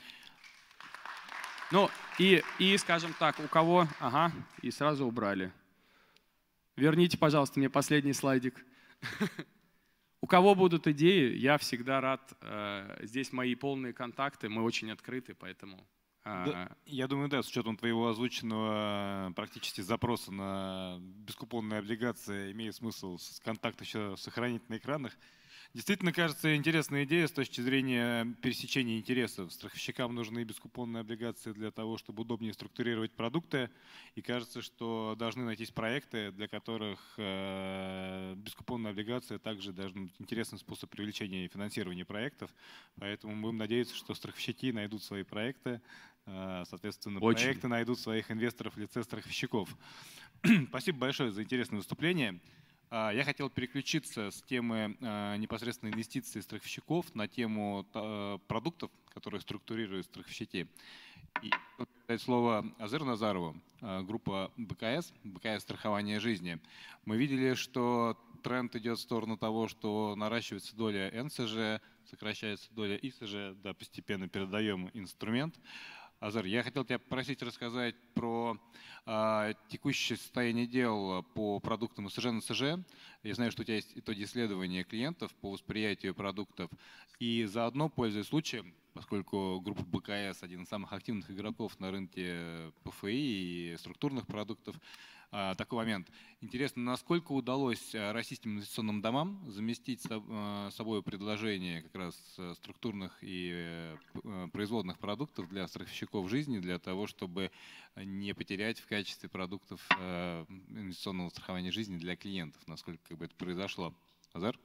Ну и скажем так, у кого... Ага, и сразу убрали. Верните, пожалуйста, мне последний слайдик. У кого будут идеи, я всегда рад. Здесь мои полные контакты, мы очень открыты, поэтому... Да, я думаю, да, с учетом твоего озвученного практически запроса на бескупонные облигации, имеет смысл контакт еще сохранить на экранах. Действительно, кажется, интересная идея с точки зрения пересечения интересов. Страховщикам нужны бескупонные облигации для того, чтобы удобнее структурировать продукты. И кажется, что должны найтись проекты, для которых бескупонные облигации также должны быть интересный способ привлечения и финансирования проектов. Поэтому мы будем надеяться, что страховщики найдут свои проекты, соответственно, проекты найдут своих инвесторов в лице страховщиков. Спасибо большое за интересное выступление. Я хотел переключиться с темы непосредственно инвестиций страховщиков на тему продуктов, которые структурируют страховщики. И дать слово Азеру Назарову, группа БКС страхование жизни. Мы видели, что тренд идет в сторону того, что наращивается доля НСЖ, сокращается доля ИСЖ, да, постепенно передаем инструмент. Азер, я хотел тебя попросить рассказать про текущее состояние дел по продуктам ИСЖ, НСЖ. Я знаю, что у тебя есть итоги исследования клиентов по восприятию продуктов. И заодно, пользуясь случаем, поскольку группа БКС один из самых активных игроков на рынке ПФИ и структурных продуктов, такой момент. Интересно, насколько удалось российским инвестиционным домам заместить собой предложение как раз структурных и производных продуктов для страховщиков жизни, для того, чтобы не потерять в качестве продуктов инвестиционного страхования жизни для клиентов, насколько это произошло. Азер?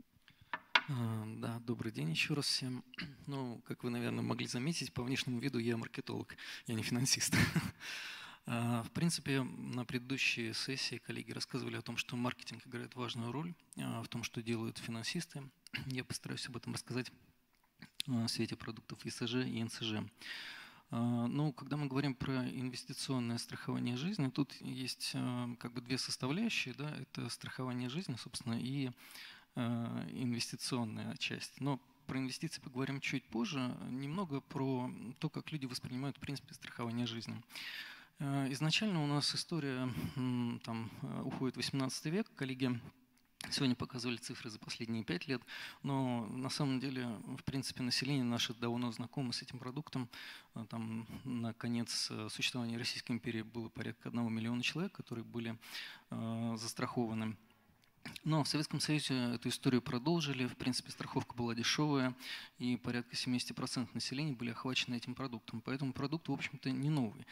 Да, добрый день еще раз всем. Ну, как вы, наверное, могли заметить, по внешнему виду я маркетолог, я не финансист. В принципе, на предыдущей сессии коллеги рассказывали о том, что маркетинг играет важную роль в том, что делают финансисты. Я постараюсь об этом рассказать в свете продуктов ИСЖ и НСЖ. Ну, когда мы говорим про инвестиционное страхование жизни, тут есть как бы две составляющие. Да? Это страхование жизни, собственно, и инвестиционная часть. Но про инвестиции поговорим чуть позже. Немного про то, как люди воспринимают, в принципе, страхование жизни. Изначально у нас история там уходит в 18 век. Коллеги сегодня показывали цифры за последние 5 лет, но на самом деле, в принципе, население наше давно знакомо с этим продуктом. Там на конец существования Российской империи было порядка 1 миллиона человек, которые были застрахованы. Но в Советском Союзе эту историю продолжили. В принципе, страховка была дешевая, и порядка 70% населения были охвачены этим продуктом. Поэтому продукт, в общем-то, не новый.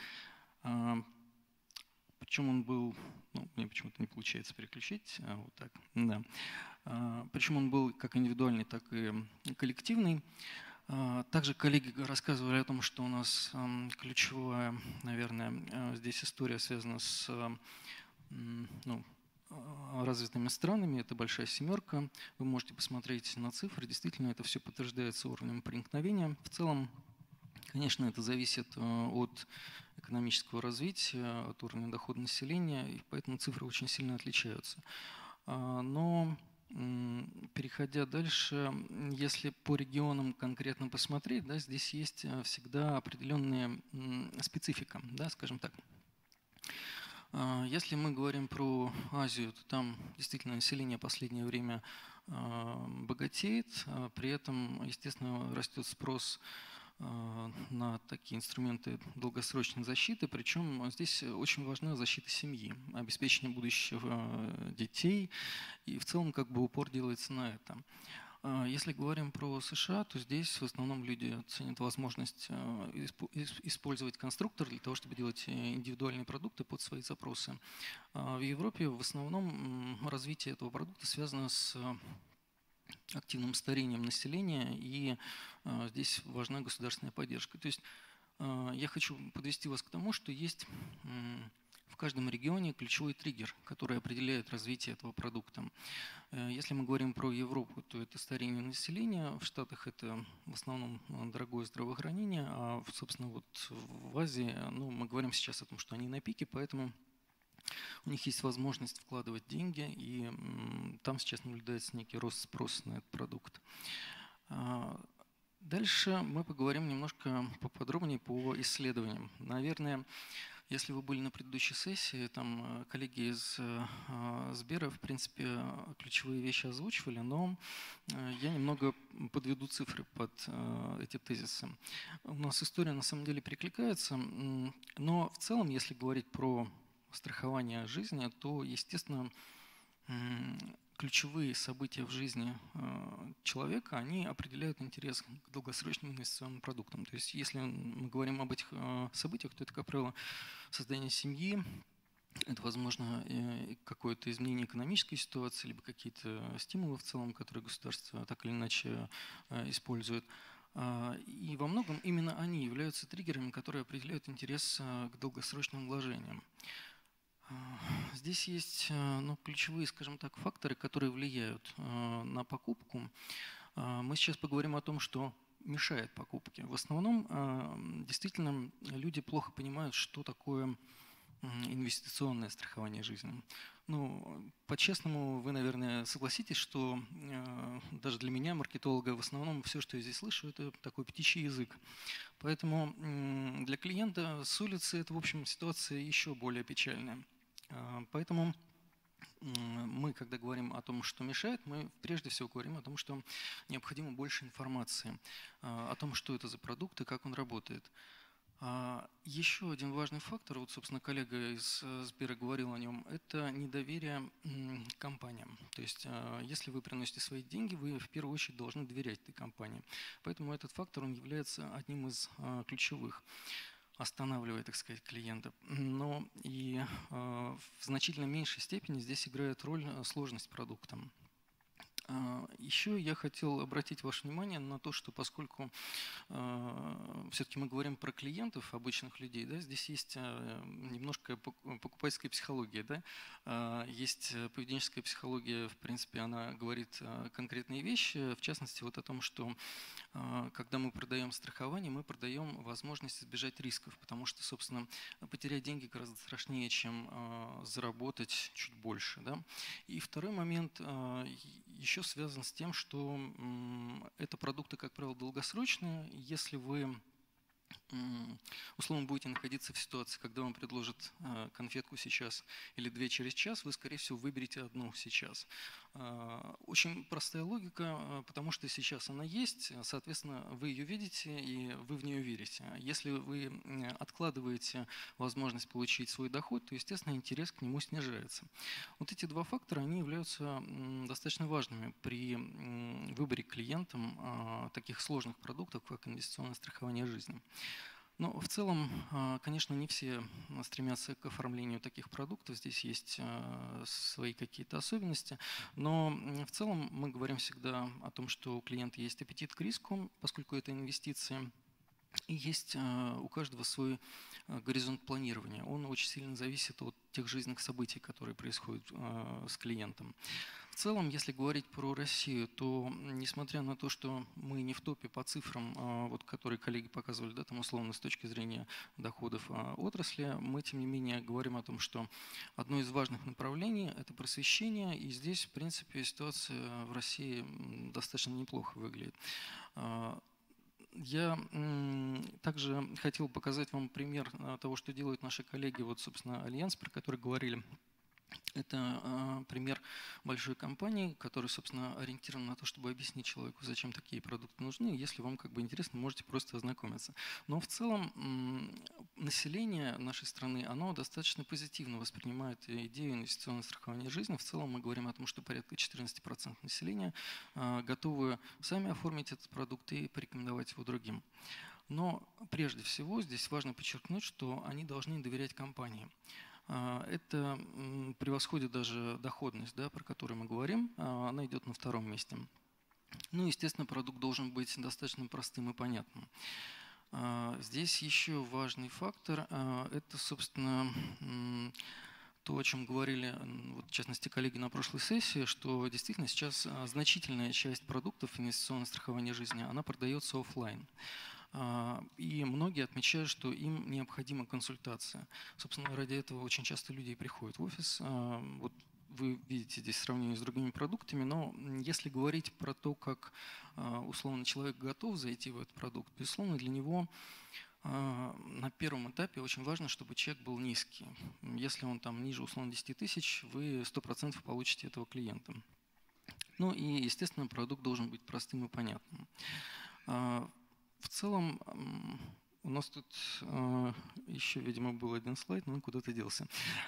Причем он был, ну, мне почему-то не получается переключить, вот так, да. Причем он был как индивидуальный, так и коллективный. Также коллеги рассказывали о том, что у нас ключевая, наверное, здесь история связана с развитыми странами. Это большая семерка. Вы можете посмотреть на цифры. Действительно, это все подтверждается уровнем проникновения. В целом, конечно, это зависит от экономического развития, от уровня дохода населения, и поэтому цифры очень сильно отличаются. Но переходя дальше, если по регионам конкретно посмотреть, да, здесь есть всегда определенная специфика, да, скажем так. Если мы говорим про Азию, то там действительно население в последнее время богатеет, при этом, естественно, растет спрос на такие инструменты долгосрочной защиты, причем здесь очень важна защита семьи, обеспечение будущего детей, и в целом как бы упор делается на это. Если говорим про США, то здесь в основном люди ценят возможность использовать конструктор для того, чтобы делать индивидуальные продукты под свои запросы. В Европе в основном развитие этого продукта связано с активным старением населения, и здесь важна государственная поддержка. То есть я хочу подвести вас к тому, что есть в каждом регионе ключевой триггер, который определяет развитие этого продукта. Если мы говорим про Европу, то это старение населения, в Штатах это в основном дорогое здравоохранение, а, собственно, вот в Азии, ну, мы говорим сейчас о том, что они на пике, поэтому у них есть возможность вкладывать деньги, и там сейчас наблюдается некий рост спроса на этот продукт. Дальше мы поговорим немножко поподробнее по исследованиям. Наверное, если вы были на предыдущей сессии, там коллеги из Сбера, в принципе, ключевые вещи озвучивали, но я немного подведу цифры под эти тезисы. У нас история на самом деле перекликается, но в целом, если говорить про страхование жизни, то, естественно, ключевые события в жизни человека, они определяют интерес к долгосрочным инвестиционным продуктам. То есть если мы говорим об этих событиях, то это, как правило, создание семьи, это, возможно, какое-то изменение экономической ситуации, либо какие-то стимулы в целом, которые государство так или иначе использует. И во многом именно они являются триггерами, которые определяют интерес к долгосрочным вложениям. Здесь есть ключевые, скажем так, факторы, которые влияют на покупку. Мы сейчас поговорим о том, что мешает покупке. В основном, действительно, люди плохо понимают, что такое инвестиционное страхование жизни. Ну, по-честному, вы, наверное, согласитесь, что даже для меня, маркетолога, в основном все, что я здесь слышу, это такой птичий язык. Поэтому для клиента с улицы это, в общем, ситуация еще более печальная. Поэтому мы, когда говорим о том, что мешает, мы прежде всего говорим о том, что необходимо больше информации о том, что это за продукт и как он работает. Еще один важный фактор, вот, собственно, коллега из Сбера говорил о нем, это недоверие к компаниям. То есть, если вы приносите свои деньги, вы в первую очередь должны доверять этой компании. Поэтому этот фактор, он является одним из ключевых, останавливая, так сказать, клиента. Но и в значительно меньшей степени здесь играет роль сложность продукта. Еще я хотел обратить ваше внимание на то, что поскольку все-таки мы говорим про клиентов, обычных людей, да, здесь есть немножко покупательская психология. Да? Есть поведенческая психология, в принципе, она говорит конкретные вещи, в частности, вот о том, что когда мы продаем страхование, мы продаем возможность избежать рисков, потому что, собственно, потерять деньги гораздо страшнее, чем заработать чуть больше. Да? И второй момент еще связан с тем, что это продукты, как правило, долгосрочные. Если вы условно будете находиться в ситуации, когда вам предложат конфетку сейчас или две через час, вы, скорее всего, выберете одну сейчас. Очень простая логика, потому что сейчас она есть, соответственно, вы ее видите и вы в нее верите. Если вы откладываете возможность получить свой доход, то, естественно, интерес к нему снижается. Вот эти два фактора, они являются достаточно важными при выборе клиентам таких сложных продуктов, как инвестиционное страхование жизни. Но в целом, конечно, не все стремятся к оформлению таких продуктов. Здесь есть свои какие-то особенности. Но в целом мы говорим всегда о том, что у клиента есть аппетит к риску, поскольку это инвестиции. И есть у каждого свой горизонт планирования. Он очень сильно зависит от тех жизненных событий, которые происходят с клиентом. В целом, если говорить про Россию, то несмотря на то, что мы не в топе по цифрам, вот, которые коллеги показывали, да, там условно с точки зрения доходов отрасли, мы тем не менее говорим о том, что одно из важных направлений – это просвещение, и здесь, в принципе, ситуация в России достаточно неплохо выглядит. Я также хотел показать вам пример того, что делают наши коллеги, вот, собственно, Альянс, про который говорили. Это пример большой компании, которая, собственно, ориентирована на то, чтобы объяснить человеку, зачем такие продукты нужны. Если вам как бы интересно, можете просто ознакомиться. Но в целом население нашей страны, оно достаточно позитивно воспринимает идею инвестиционного страхования жизни. В целом мы говорим о том, что порядка 14% населения готовы сами оформить этот продукт и порекомендовать его другим. Но прежде всего здесь важно подчеркнуть, что они должны доверять компании. Это превосходит даже доходность, да, про которую мы говорим, она идет на втором месте. Ну, естественно, продукт должен быть достаточно простым и понятным. Здесь еще важный фактор – это, собственно, то, о чем говорили, вот, в частности, коллеги на прошлой сессии, что действительно сейчас значительная часть продуктов инвестиционного страхования жизни, она продается офлайн. И многие отмечают, что им необходима консультация. Собственно, ради этого очень часто люди приходят в офис. Вот вы видите здесь сравнение с другими продуктами, но если говорить про то, как условно человек готов зайти в этот продукт, безусловно, для него на первом этапе очень важно, чтобы чек был низкий. Если он там ниже условно 10 тысяч, вы 100% получите этого клиента. Ну и, естественно, продукт должен быть простым и понятным. В целом, У нас тут еще, видимо, был один слайд, но он куда-то делся.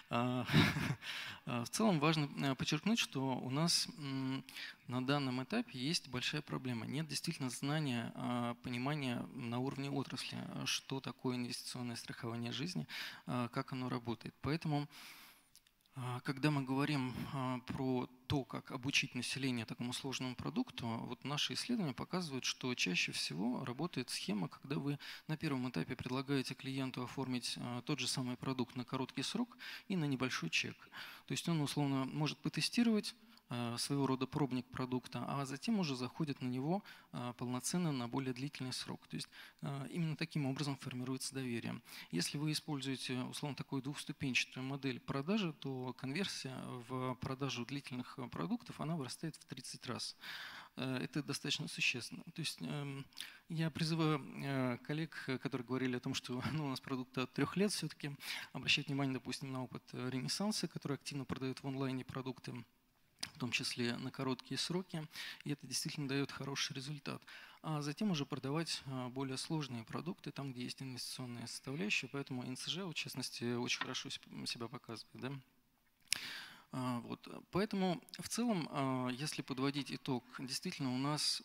В целом важно подчеркнуть, что у нас на данном этапе есть большая проблема. Нет действительно знания, понимания на уровне отрасли, что такое инвестиционное страхование жизни, как оно работает. Поэтому, когда мы говорим про то, как обучить население такому сложному продукту, вот наши исследования показывают, что чаще всего работает схема, когда вы на первом этапе предлагаете клиенту оформить тот же самый продукт на короткий срок и на небольшой чек. То есть он условно может потестировать своего рода пробник продукта, а затем уже заходит на него полноценно на более длительный срок. То есть именно таким образом формируется доверие. Если вы используете условно такую двухступенчатую модель продажи, то конверсия в продажу длительных продуктов она вырастает в 30 раз. Это достаточно существенно. То есть я призываю коллег, которые говорили о том, что у нас продукт от 3 лет, все-таки обращать внимание, допустим, на опыт Ренессанса, который активно продает в онлайне продукты, в том числе на короткие сроки, и это действительно дает хороший результат. А затем уже продавать более сложные продукты, там, где есть инвестиционная составляющая, поэтому НСЖ, в частности, очень хорошо себя показывает. Да? Вот. Поэтому в целом, если подводить итог, действительно у нас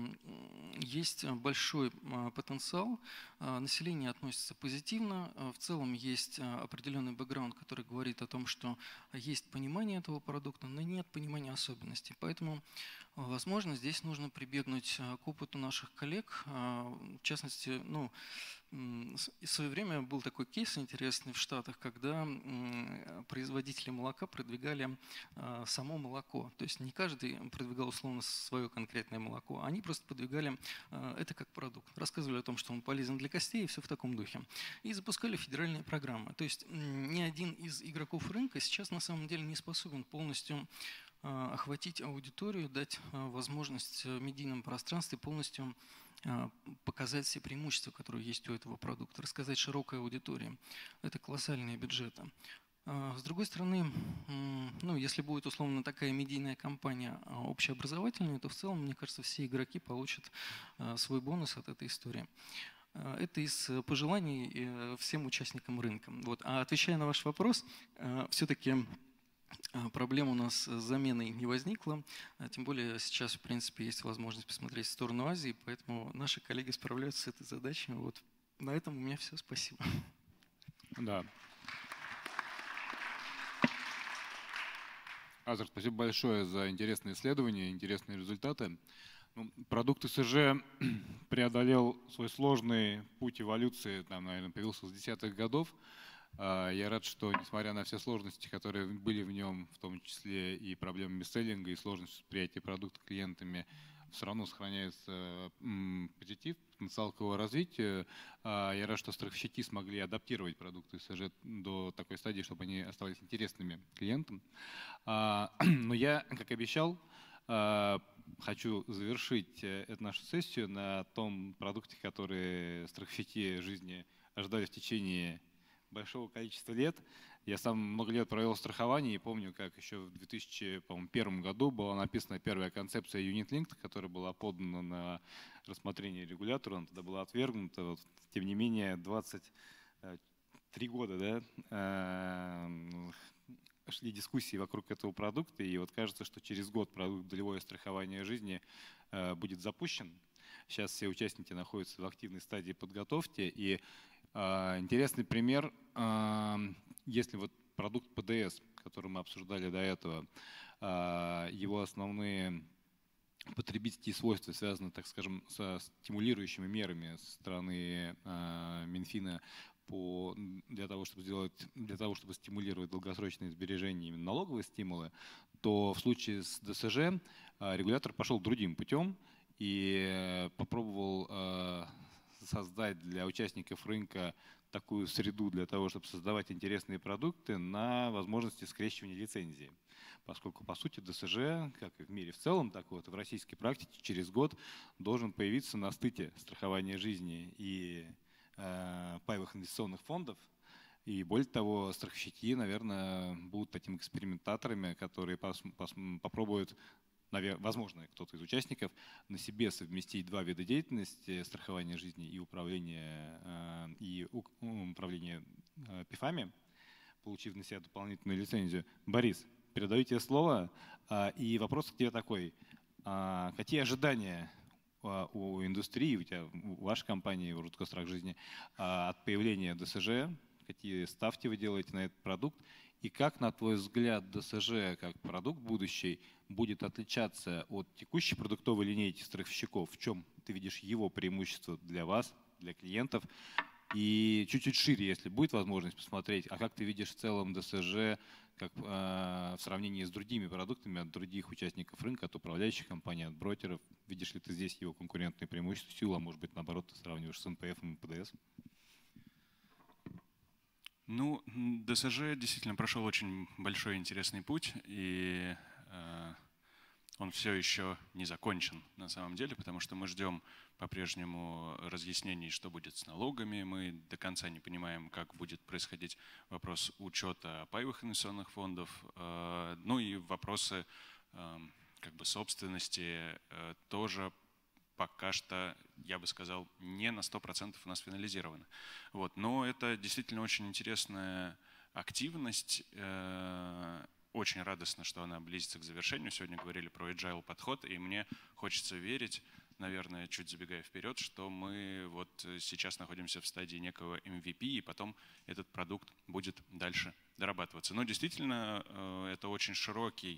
есть большой потенциал, население относится позитивно, в целом есть определенный бэкграунд, который говорит о том, что есть понимание этого продукта, но нет понимания особенностей. Поэтому, возможно, здесь нужно прибегнуть к опыту наших коллег, в частности, в свое время был такой кейс интересный в Штатах, когда производители молока продвигали само молоко. То есть не каждый продвигал условно свое конкретное молоко, они просто продвигали это как продукт. Рассказывали о том, что он полезен для костей и все в таком духе. И запускали федеральные программы. То есть ни один из игроков рынка сейчас на самом деле не способен полностью охватить аудиторию, дать возможность в медийном пространстве полностью показать все преимущества, которые есть у этого продукта, рассказать широкой аудитории. Это колоссальные бюджеты. С другой стороны, если будет условно такая медийная кампания общеобразовательная, то в целом, мне кажется, все игроки получат свой бонус от этой истории. Это из пожеланий всем участникам рынка. Вот. А отвечая на ваш вопрос, все-таки проблем у нас с заменой не возникло, тем более сейчас, в принципе, есть возможность посмотреть в сторону Азии, поэтому наши коллеги справляются с этой задачей. Вот. На этом у меня все. Спасибо. Да. Азар, спасибо большое за интересные исследования, интересные результаты. Продукт ИСЖ преодолел свой сложный путь эволюции, наверное, появился с 10-х годов. Я рад, что, несмотря на все сложности, которые были в нем, в том числе и проблемы бестселлинга, и сложность восприятия продукта клиентами, все равно сохраняется позитив, потенциал к его развитию. Я рад, что страховщики смогли адаптировать продукты ИСЖ до такой стадии, чтобы они оставались интересными клиентам. Но я, как обещал, хочу завершить эту нашу сессию на том продукте, который страховщики жизни ожидали в течение большого количества лет. Я сам много лет провел в страховании и помню, как еще в 2001 году была написана первая концепция Unit-Linked, которая была подана на рассмотрение регулятору, она тогда была отвергнута. Вот, тем не менее, 23 года шли дискуссии вокруг этого продукта, и вот кажется, что через год продукт долевое страхование жизни будет запущен. Сейчас все участники находятся в активной стадии подготовки, и интересный пример, если вот продукт ПДС, который мы обсуждали до этого, его основные потребительские свойства связаны, так скажем, со стимулирующими мерами со стороны Минфина для того, чтобы стимулировать долгосрочные сбережения, именно налоговые стимулы, то в случае с ДСЖ регулятор пошел другим путем и попробовал создать для участников рынка такую среду для того, чтобы создавать интересные продукты на возможности скрещивания лицензии. Поскольку, по сути, ДСЖ, как и в мире в целом, так вот и в российской практике, через год должен появиться на стыке страхования жизни и паевых инвестиционных фондов. И более того, страховщики, наверное, будут такими экспериментаторами, которые попробуют возможно, кто-то из участников на себе совместить два вида деятельности: страхование жизни и управление ПИФами, получив на себя дополнительную лицензию. Борис, передаю тебе слово. И вопрос к тебе такой. Какие ожидания у индустрии, у вашей компании, у Рудкострах жизни, от появления ДСЖ? Какие ставки вы делаете на этот продукт? И как, на твой взгляд, ДСЖ как продукт будущий будет отличаться от текущей продуктовой линейки страховщиков? В чем ты видишь его преимущество для вас, для клиентов? И чуть-чуть шире, если будет возможность посмотреть, а как ты видишь в целом ДСЖ как, в сравнении с другими продуктами от других участников рынка, от управляющих компаний, от брокеров? Видишь ли ты здесь его конкурентные преимущества, силу, а может быть, наоборот, ты сравниваешь с НПФ и ПДС? Ну, ДСЖ действительно прошел очень большой и интересный путь, и он все еще не закончен на самом деле, потому что мы ждем по-прежнему разъяснений, что будет с налогами. Мы до конца не понимаем, как будет происходить вопрос учета паевых инвестиционных фондов, ну и вопросы как бы собственности тоже пока что, я бы сказал, не на 100% у нас финализировано. Вот. Но это действительно очень интересная активность. Очень радостно, что она близится к завершению. Сегодня говорили про agile подход, и мне хочется верить, наверное, чуть забегая вперед, что мы вот сейчас находимся в стадии некого MVP, и потом этот продукт будет дальше дорабатываться. Но действительно, это очень широкий,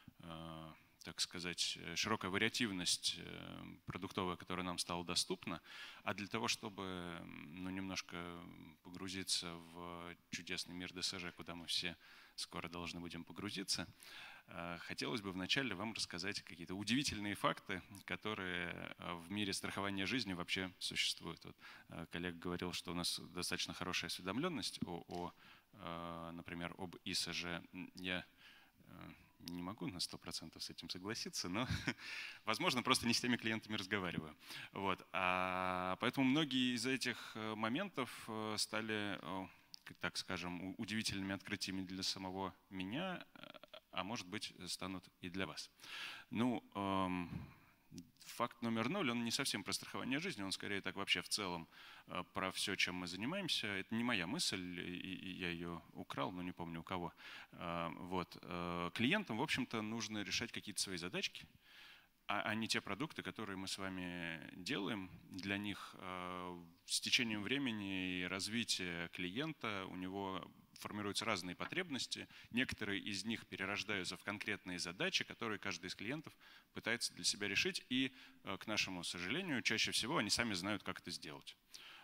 так сказать, широкая вариативность продуктовая, которая нам стала доступна. А для того, чтобы немножко погрузиться в чудесный мир ДСЖ, куда мы все скоро должны будем погрузиться, хотелось бы вначале вам рассказать какие-то удивительные факты, которые в мире страхования жизни вообще существуют. Вот коллега говорил, что у нас достаточно хорошая осведомленность например, об ИСЖ. Я не могу на 100% с этим согласиться, но, возможно, просто не с теми клиентами разговариваю. Вот. Поэтому многие из этих моментов стали, так скажем, удивительными открытиями для самого меня, а может быть, станут и для вас. Ну, факт номер 0, он не совсем про страхование жизни, он скорее так вообще в целом про все, чем мы занимаемся. Это не моя мысль, и я ее украл, но не помню у кого. Вот. Клиентам, в общем-то, нужно решать какие-то свои задачки, а не те продукты, которые мы с вами делаем. Для них с течением времени и развития клиента у него формируются разные потребности. Некоторые из них перерождаются в конкретные задачи, которые каждый из клиентов пытается для себя решить. И, к нашему сожалению, чаще всего они сами знают, как это сделать.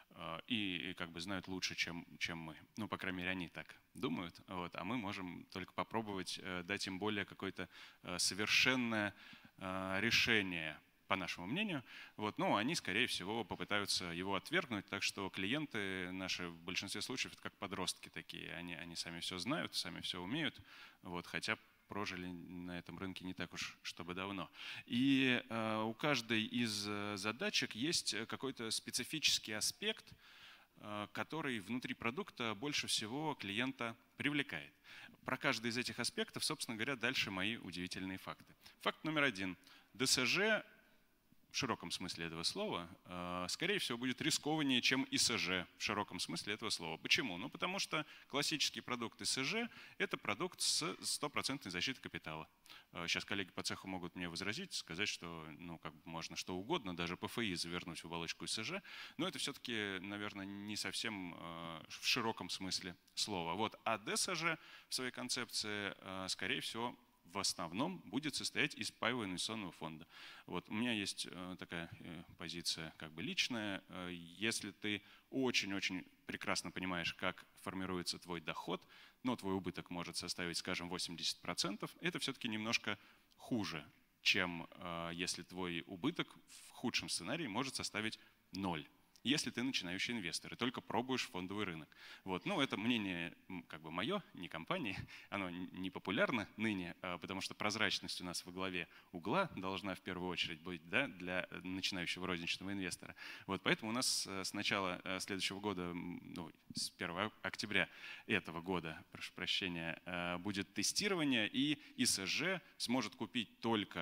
И как бы знают лучше, чем мы. Ну, по крайней мере, они так думают. Вот. А мы можем только попробовать дать им более какое-то совершенное решение, по нашему мнению. Вот. Но они, скорее всего, попытаются его отвергнуть. Так что клиенты наши в большинстве случаев это как подростки такие. Они сами все знают, сами все умеют. Вот. Хотя прожили на этом рынке не так уж чтобы давно. И у каждой из задачек есть какой-то специфический аспект, который внутри продукта больше всего клиента привлекает. Про каждый из этих аспектов, собственно говоря, дальше мои удивительные факты. Факт номер 1. ДСЖ в широком смысле этого слова, скорее всего, будет рискованнее, чем ИСЖ в широком смысле этого слова. Почему? Ну, потому что классический продукт ИСЖ – это продукт с 100% защитой капитала. Сейчас коллеги по цеху могут мне возразить, сказать, что как бы можно что угодно, даже ПФИ завернуть в оболочку ИСЖ, но это все-таки, наверное, не совсем в широком смысле слова. Вот. А ДСЖ в своей концепции, скорее всего, в основном будет состоять из паевого инвестиционного фонда. Вот. У меня есть такая позиция как бы личная. Если ты очень-очень прекрасно понимаешь, как формируется твой доход, но твой убыток может составить, скажем, 80%, это все-таки немножко хуже, чем если твой убыток в худшем сценарии может составить 0. Если ты начинающий инвестор и только пробуешь фондовый рынок. Вот. Ну, это мнение как бы мое, не компании, оно не популярно ныне, потому что прозрачность у нас во главе угла должна в первую очередь быть, да, для начинающего розничного инвестора. Вот. Поэтому у нас с начала следующего года, с 1 октября этого года, прошу прощения, будет тестирование, и ИСЖ сможет купить только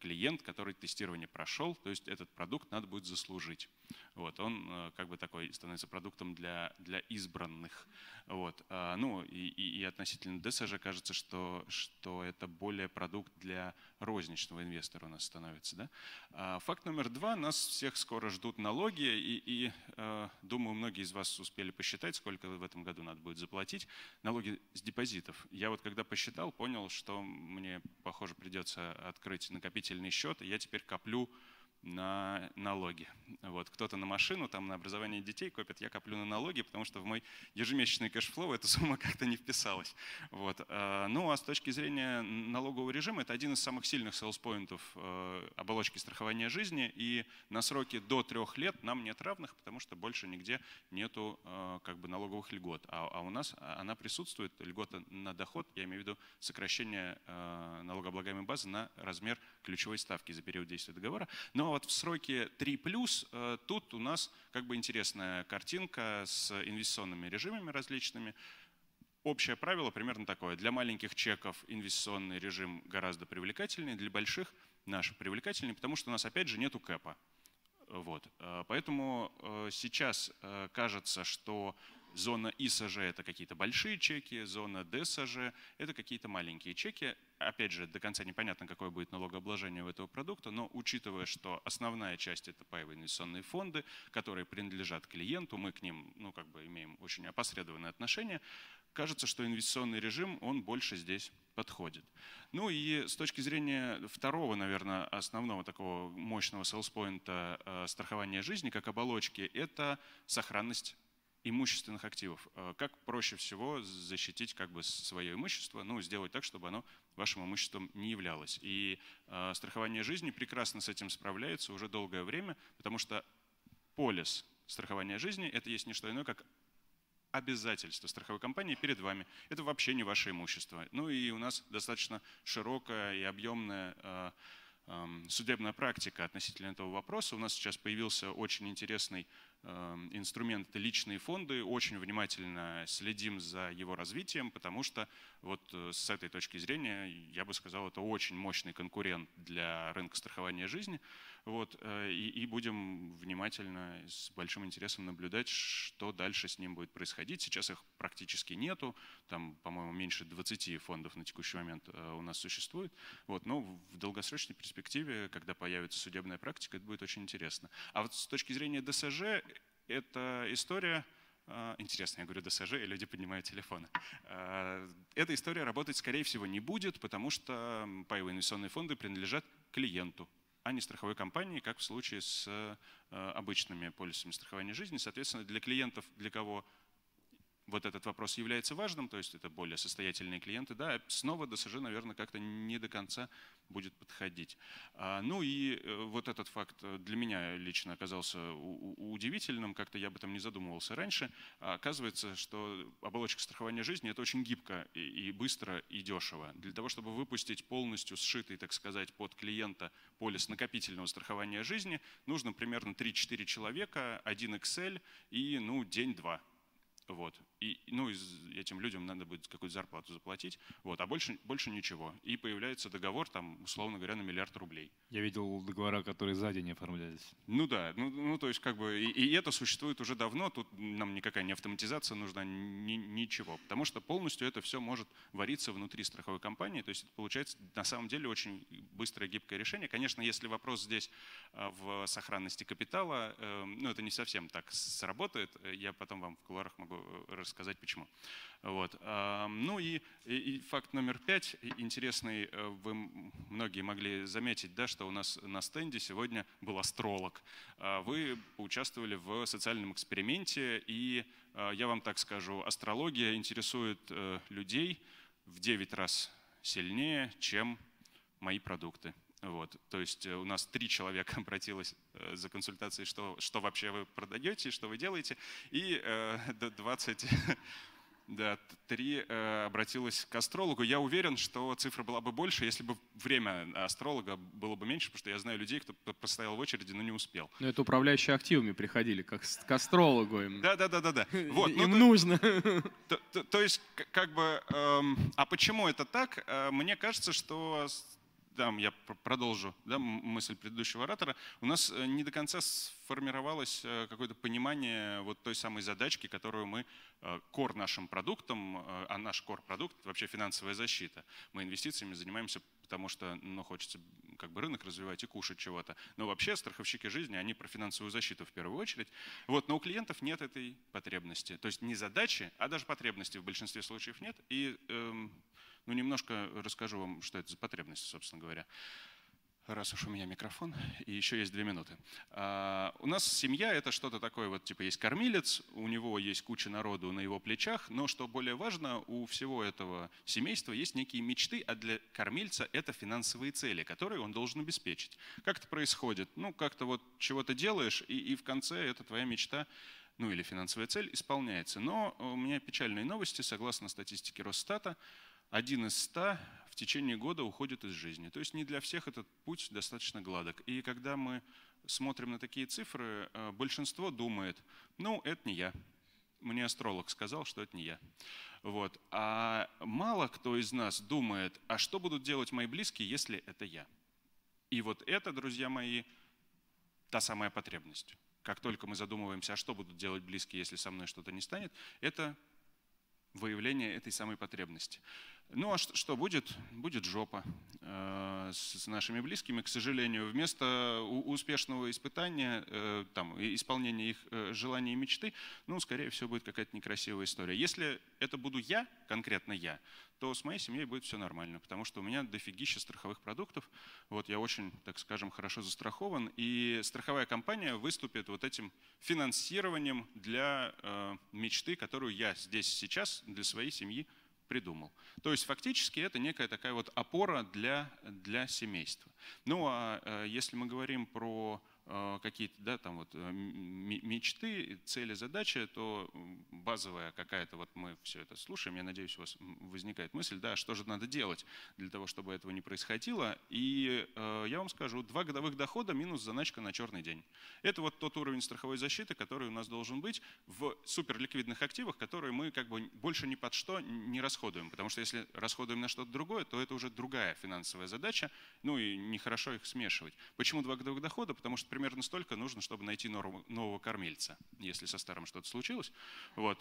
клиент, который тестирование прошел, то есть этот продукт надо будет заслужить. Вот, он как бы такой становится продуктом для избранных. Вот. Ну и относительно ДСЖ кажется, что это более продукт для розничного инвестора у нас становится. Да? Факт номер 2. Нас всех скоро ждут налоги, и думаю, многие из вас успели посчитать, сколько в этом году надо будет заплатить. Налоги с депозитов. Я вот когда посчитал, понял, что мне, похоже, придется открыть накопительный счет, и я теперь коплю на налоги. Вот. Кто-то на машину, там, на образование детей копит, я коплю на налоги, потому что в мой ежемесячный кэшфлоу эта сумма как-то не вписалась. Вот. Ну а с точки зрения налогового режима, это один из самых сильных селс-поинтов оболочки страхования жизни, и на сроки до 3 лет нам нет равных, потому что больше нигде нету как бы налоговых льгот. А у нас она присутствует, льгота на доход, я имею в виду сокращение налогооблагаемой базы на размер ключевой ставки за период действия договора. Но вот в сроке 3+, тут у нас как бы интересная картинка с инвестиционными режимами различными. Общее правило примерно такое. Для маленьких чеков инвестиционный режим гораздо привлекательнее, для больших наш привлекательнее, потому что у нас опять же нету кэпа. Вот. Поэтому сейчас кажется, что зона ИСЖ – это какие-то большие чеки, зона ДСЖ – это какие-то маленькие чеки. Опять же, до конца непонятно, какое будет налогообложение у этого продукта, но учитывая, что основная часть – это паевые инвестиционные фонды, которые принадлежат клиенту, мы к ним как бы имеем очень опосредованное отношение, кажется, что инвестиционный режим, он больше здесь подходит. Ну и с точки зрения второго, наверное, основного такого мощного селс-поинта страхования жизни как оболочки – это сохранность имущественных активов. Как проще всего защитить как бы свое имущество, ну, сделать так, чтобы оно вашим имуществом не являлось. И страхование жизни прекрасно с этим справляется уже долгое время, потому что полис страхования жизни – это есть не что иное, как обязательства страховой компании перед вами. Это вообще не ваше имущество. Ну и у нас достаточно широкая и объемная судебная практика относительно этого вопроса. У нас сейчас появился очень интересный инструмент – это личные фонды. Очень внимательно следим за его развитием, потому что вот с этой точки зрения, я бы сказал, это очень мощный конкурент для рынка страхования жизни. Вот, и будем внимательно, с большим интересом наблюдать, что дальше с ним будет происходить. Сейчас их практически нету, там, по-моему, меньше 20 фондов на текущий момент у нас существует. Вот, но в долгосрочной перспективе, когда появится судебная практика, это будет очень интересно. А вот с точки зрения ДСЖ, эта история… Интересно, я говорю ДСЖ, и люди поднимают телефоны. Эта история работать, скорее всего, не будет, потому что паевые инвестиционные фонды принадлежат клиенту, а не страховой компании, как в случае с обычными полисами страхования жизни. Соответственно, для клиентов, для кого вот этот вопрос является важным, то есть это более состоятельные клиенты, да, снова ДСЖ, наверное, как-то не до конца будет подходить. Ну и вот этот факт для меня лично оказался удивительным, как-то я об этом не задумывался раньше. Оказывается, что оболочка страхования жизни – это очень гибко и быстро и дешево. Для того, чтобы выпустить полностью сшитый, так сказать, под клиента полис накопительного страхования жизни, нужно примерно 3-4 человека, 1 Excel и день-два. Вот. И этим людям надо будет какую-то зарплату заплатить, вот. А больше ничего. И появляется договор, там, условно говоря, на 1 миллиард рублей. Я видел договора, которые за день оформлялись. Ну да, то есть как бы и это существует уже давно, тут нам никакая не автоматизация нужна, ничего. Потому что полностью это все может вариться внутри страховой компании, то есть это получается на самом деле очень быстрое, гибкое решение. Конечно, если вопрос здесь в сохранности капитала, это не совсем так сработает, я потом вам в кулуарах могу рассказать почему. Вот. Ну и факт номер 5, интересный, вы многие могли заметить, да, что у нас на стенде сегодня был астролог. Вы поучаствовали в социальном эксперименте, и я вам так скажу, астрология интересует людей в 9 раз сильнее, чем мои продукты. Вот. То есть у нас 3 человека обратилось за консультацией, что вообще вы продаете, что вы делаете, и 3 обратилось к астрологу. Я уверен, что цифра была бы больше, если бы время астролога было бы меньше, потому что я знаю людей, кто постоял в очереди, но не успел. Но это управляющие активами приходили, как к астрологу. Да. Вот, им нужно. То есть, как бы, а почему это так? Мне кажется, что там я продолжу, да, мысль предыдущего оратора, у нас не до конца сформировалось какое-то понимание вот той самой задачки, которую мы кор нашим продуктом, а наш кор-продукт вообще финансовая защита. Мы инвестициями занимаемся, потому что хочется как бы рынок развивать и кушать чего-то. Но вообще страховщики жизни, они про финансовую защиту в первую очередь. Вот, но у клиентов нет этой потребности. То есть не задачи, а даже потребности в большинстве случаев нет. И немножко расскажу вам, что это за потребности, собственно говоря. Раз уж у меня микрофон, и еще есть 2 минуты. У нас семья — это что-то такое, вот типа есть кормилец, у него есть куча народу на его плечах, но что более важно, у всего этого семейства есть некие мечты, а для кормильца это финансовые цели, которые он должен обеспечить. Как это происходит? Как-то вот чего-то делаешь, и в конце это твоя мечта, или финансовая цель исполняется. Но у меня печальные новости, согласно статистике Росстата, 1 из 100 в течение года уходит из жизни. То есть не для всех этот путь достаточно гладок. И когда мы смотрим на такие цифры, большинство думает, это не я. Мне астролог сказал, что это не я. Вот. А мало кто из нас думает, а что будут делать мои близкие, если это я? И вот это, друзья мои, та самая потребность. Как только мы задумываемся, а что будут делать близкие, если со мной что-то не станет, это выявление этой самой потребности. А что будет? Будет жопа с нашими близкими. К сожалению, вместо успешного испытания, исполнения их желаний и мечты, скорее всего, будет какая-то некрасивая история. Если это буду я, конкретно я, то с моей семьей будет все нормально, потому что у меня дофигища страховых продуктов. Вот я очень, так скажем, хорошо застрахован, и страховая компания выступит вот этим финансированием для мечты, которую я здесь сейчас для своей семьи придумал. То есть фактически это некая такая вот опора для семейства. Если мы говорим про какие-то мечты, цели, задачи, то базовая какая-то, вот мы все это слушаем, я надеюсь, у вас возникает мысль, что же надо делать для того, чтобы этого не происходило. И я вам скажу, 2 годовых дохода минус заначка на черный день. Это вот тот уровень страховой защиты, который у нас должен быть в суперликвидных активах, которые мы как бы больше ни под что не расходуем. Потому что если расходуем на что-то другое, то это уже другая финансовая задача, и нехорошо их смешивать. Почему 2 годовых дохода? Потому что примерно столько нужно, чтобы найти нового кормильца, если со старым что-то случилось. Вот.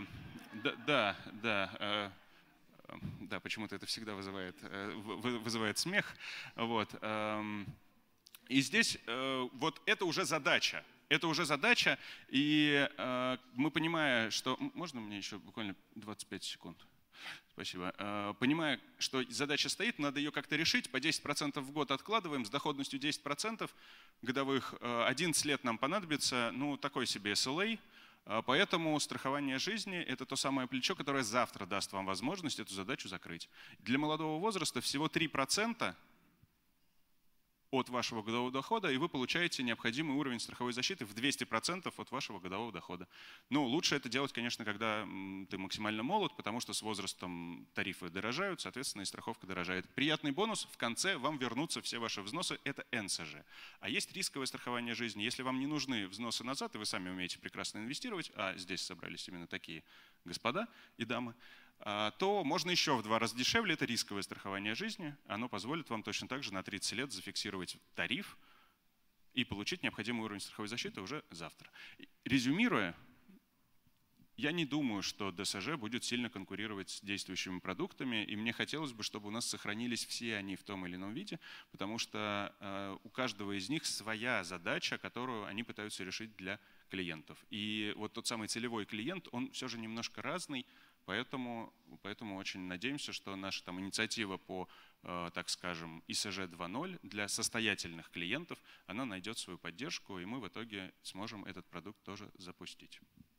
Да, почему-то это всегда вызывает смех. Вот. И здесь вот это уже задача. Это уже задача, и мы понимаем, что... Можно мне еще буквально 25 секунд? Спасибо. Понимая, что задача стоит, надо ее как-то решить. По 10% в год откладываем с доходностью 10% годовых. 11 лет нам понадобится, такой себе SLA. Поэтому страхование жизни – это то самое плечо, которое завтра даст вам возможность эту задачу закрыть. Для молодого возраста всего 3% от вашего годового дохода, и вы получаете необходимый уровень страховой защиты в 200% от вашего годового дохода. Лучше это делать, конечно, когда ты максимально молод, потому что с возрастом тарифы дорожают, соответственно, и страховка дорожает. Приятный бонус – в конце вам вернутся все ваши взносы, это НСЖ. А есть рисковое страхование жизни. Если вам не нужны взносы назад, и вы сами умеете прекрасно инвестировать, а здесь собрались именно такие господа и дамы, то можно еще в 2 раза дешевле, это рисковое страхование жизни. Оно позволит вам точно так же на 30 лет зафиксировать тариф и получить необходимый уровень страховой защиты уже завтра. Резюмируя, я не думаю, что ДСЖ будет сильно конкурировать с действующими продуктами, и мне хотелось бы, чтобы у нас сохранились все они в том или ином виде, потому что у каждого из них своя задача, которую они пытаются решить для клиентов. И вот тот самый целевой клиент, он все же немножко разный. Поэтому очень надеемся, что наша инициатива по, так скажем, ИСЖ 2.0 для состоятельных клиентов, она найдет свою поддержку, и мы в итоге сможем этот продукт тоже запустить.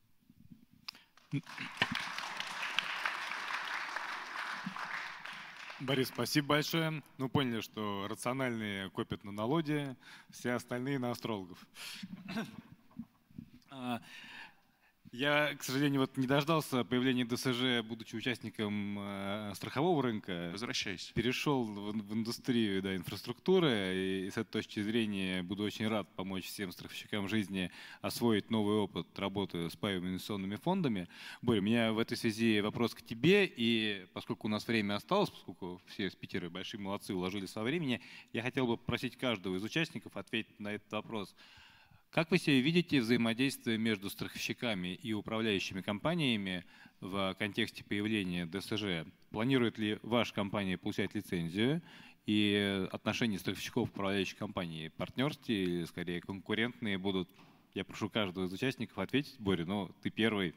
Борис, спасибо большое. Поняли, что рациональные копят на налоге, все остальные на астрологов. Я, к сожалению, вот не дождался появления ДСЖ, будучи участником страхового рынка. Возвращайся. Перешел в индустрию, да, инфраструктуры, и с этой точки зрения буду очень рад помочь всем страховщикам жизни освоить новый опыт работы с паевыми инвестиционными фондами. Боря, у меня в этой связи вопрос к тебе, и поскольку у нас время осталось, поскольку все спикеры большие молодцы, уложились со времени, я хотел бы попросить каждого из участников ответить на этот вопрос. Как вы себе видите взаимодействие между страховщиками и управляющими компаниями в контексте появления ДСЖ? Планирует ли ваша компания получать лицензию? И отношения страховщиков к управляющей компании партнерские или скорее конкурентные будут? Я прошу каждого из участников ответить. Боря, ну ты первый.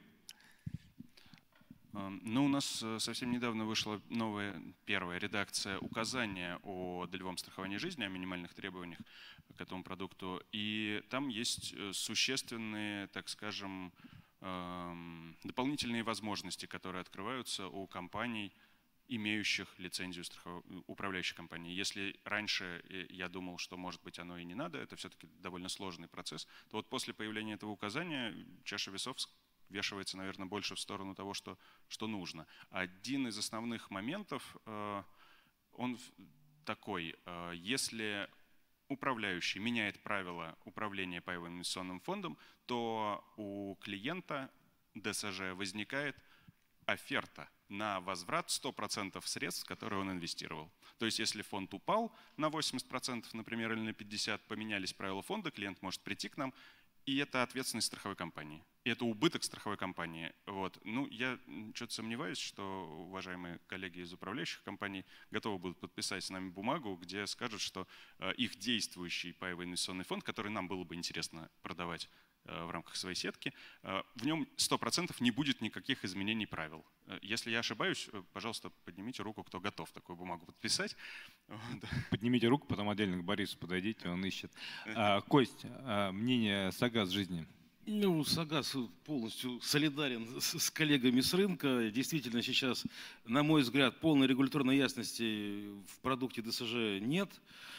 Ну, у нас совсем недавно вышла новая первая редакция указания о долевом страховании жизни, о минимальных требованиях к этому продукту. И там есть существенные, так скажем, дополнительные возможности, которые открываются у компаний, имеющих лицензию управляющей компании. Если раньше я думал, что, может быть, оно и не надо, это все-таки довольно сложный процесс, то вот после появления этого указания чаша весов вешивается, наверное, больше в сторону того, что нужно. Один из основных моментов, он такой: если управляющий меняет правила управления паевым инвестиционным фондом, то у клиента ДСЖ возникает оферта на возврат 100% средств, которые он инвестировал. То есть если фонд упал на 80%, например, или на 50%, поменялись правила фонда, клиент может прийти к нам, и это ответственность страховой компании. И это убыток страховой компании. Вот. Ну, я что-то сомневаюсь, что уважаемые коллеги из управляющих компаний готовы будут подписать с нами бумагу, где скажут, что их действующий паевой инвестиционный фонд, который нам было бы интересно продавать в рамках своей сетки, в нем 100% не будет никаких изменений правил. Если я ошибаюсь, пожалуйста, поднимите руку, кто готов такую бумагу подписать. Поднимите руку, потом отдельно к Борису подойдите, он ищет. Кость, мнение Сагаз жизни. Ну, Сагаз полностью солидарен с коллегами с рынка. Действительно, сейчас, на мой взгляд, полной регуляторной ясности в продукте ДСЖ нет.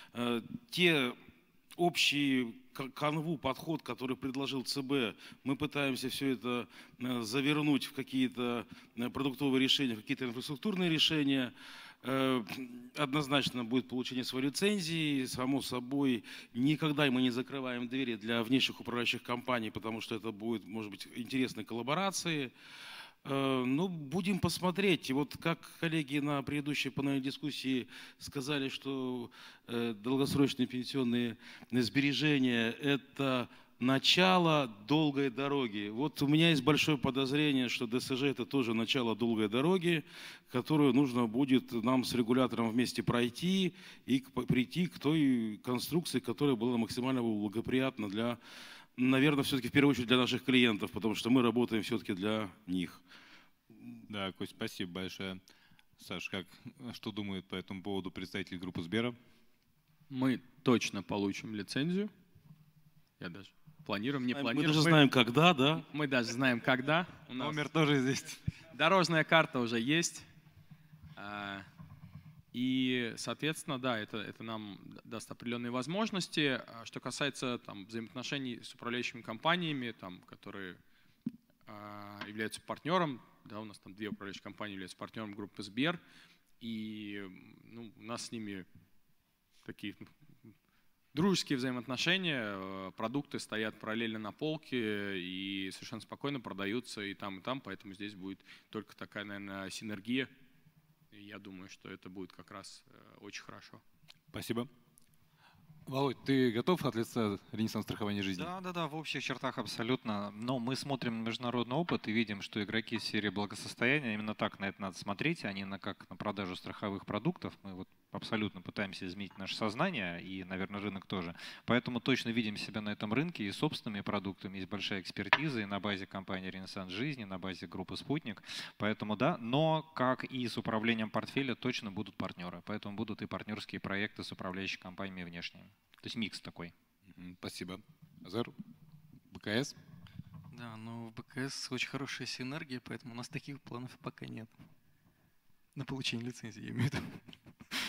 Те общий канву, подход, который предложил ЦБ, мы пытаемся все это завернуть в какие-то продуктовые решения, в какие-то инфраструктурные решения. Однозначно будет получение своей лицензии. Само собой, никогда мы не закрываем двери для внешних управляющих компаний, потому что это будет, может быть, интересной коллаборации. Ну, будем посмотреть. И вот как коллеги на предыдущей панельной дискуссии сказали, что долгосрочные пенсионные сбережения – это начало долгой дороги. Вот у меня есть большое подозрение, что ДСЖ – это тоже начало долгой дороги, которую нужно будет нам с регулятором вместе пройти и прийти к той конструкции, которая была максимально благоприятна для, наверное, все-таки в первую очередь для наших клиентов, потому что мы работаем все-таки для них. Да, Кость, спасибо большое. Саш, что думает по этому поводу представитель группы Сбера? Мы точно получим лицензию. Я даже планируем, не планируем. Мы даже знаем, когда, да? Мы даже знаем, когда. Номер тоже есть. Дорожная карта уже есть. И, соответственно, да, это нам даст определенные возможности. Что касается взаимоотношений с управляющими компаниями, которые являются партнером, да, у нас там 2 управляющие компании являются партнером группы Сбер, и у нас с ними такие дружеские взаимоотношения, продукты стоят параллельно на полке и совершенно спокойно продаются и там, поэтому здесь будет только такая, наверное, синергия. И я думаю, что это будет как раз очень хорошо. Спасибо. Володь, ты готов от лица Ренессанс страхования жизни? Да, в общих чертах абсолютно. Но мы смотрим на международный опыт и видим, что игроки в сфере благосостояния, именно так на это надо смотреть, а не как на продажу страховых продуктов. Мы вот абсолютно пытаемся изменить наше сознание и, наверное, рынок тоже. Поэтому точно видим себя на этом рынке и собственными продуктами. Есть большая экспертиза и на базе компании «Ренессанс жизни», на базе группы «Спутник». Поэтому да, но как и с управлением портфеля точно будут партнеры. Поэтому будут и партнерские проекты с управляющими компаниями внешними. То есть микс такой. Спасибо. Азар, БКС? Да, но в БКС очень хорошая синергия, поэтому у нас таких планов пока нет. На получение лицензии, я имею в виду. Понятно.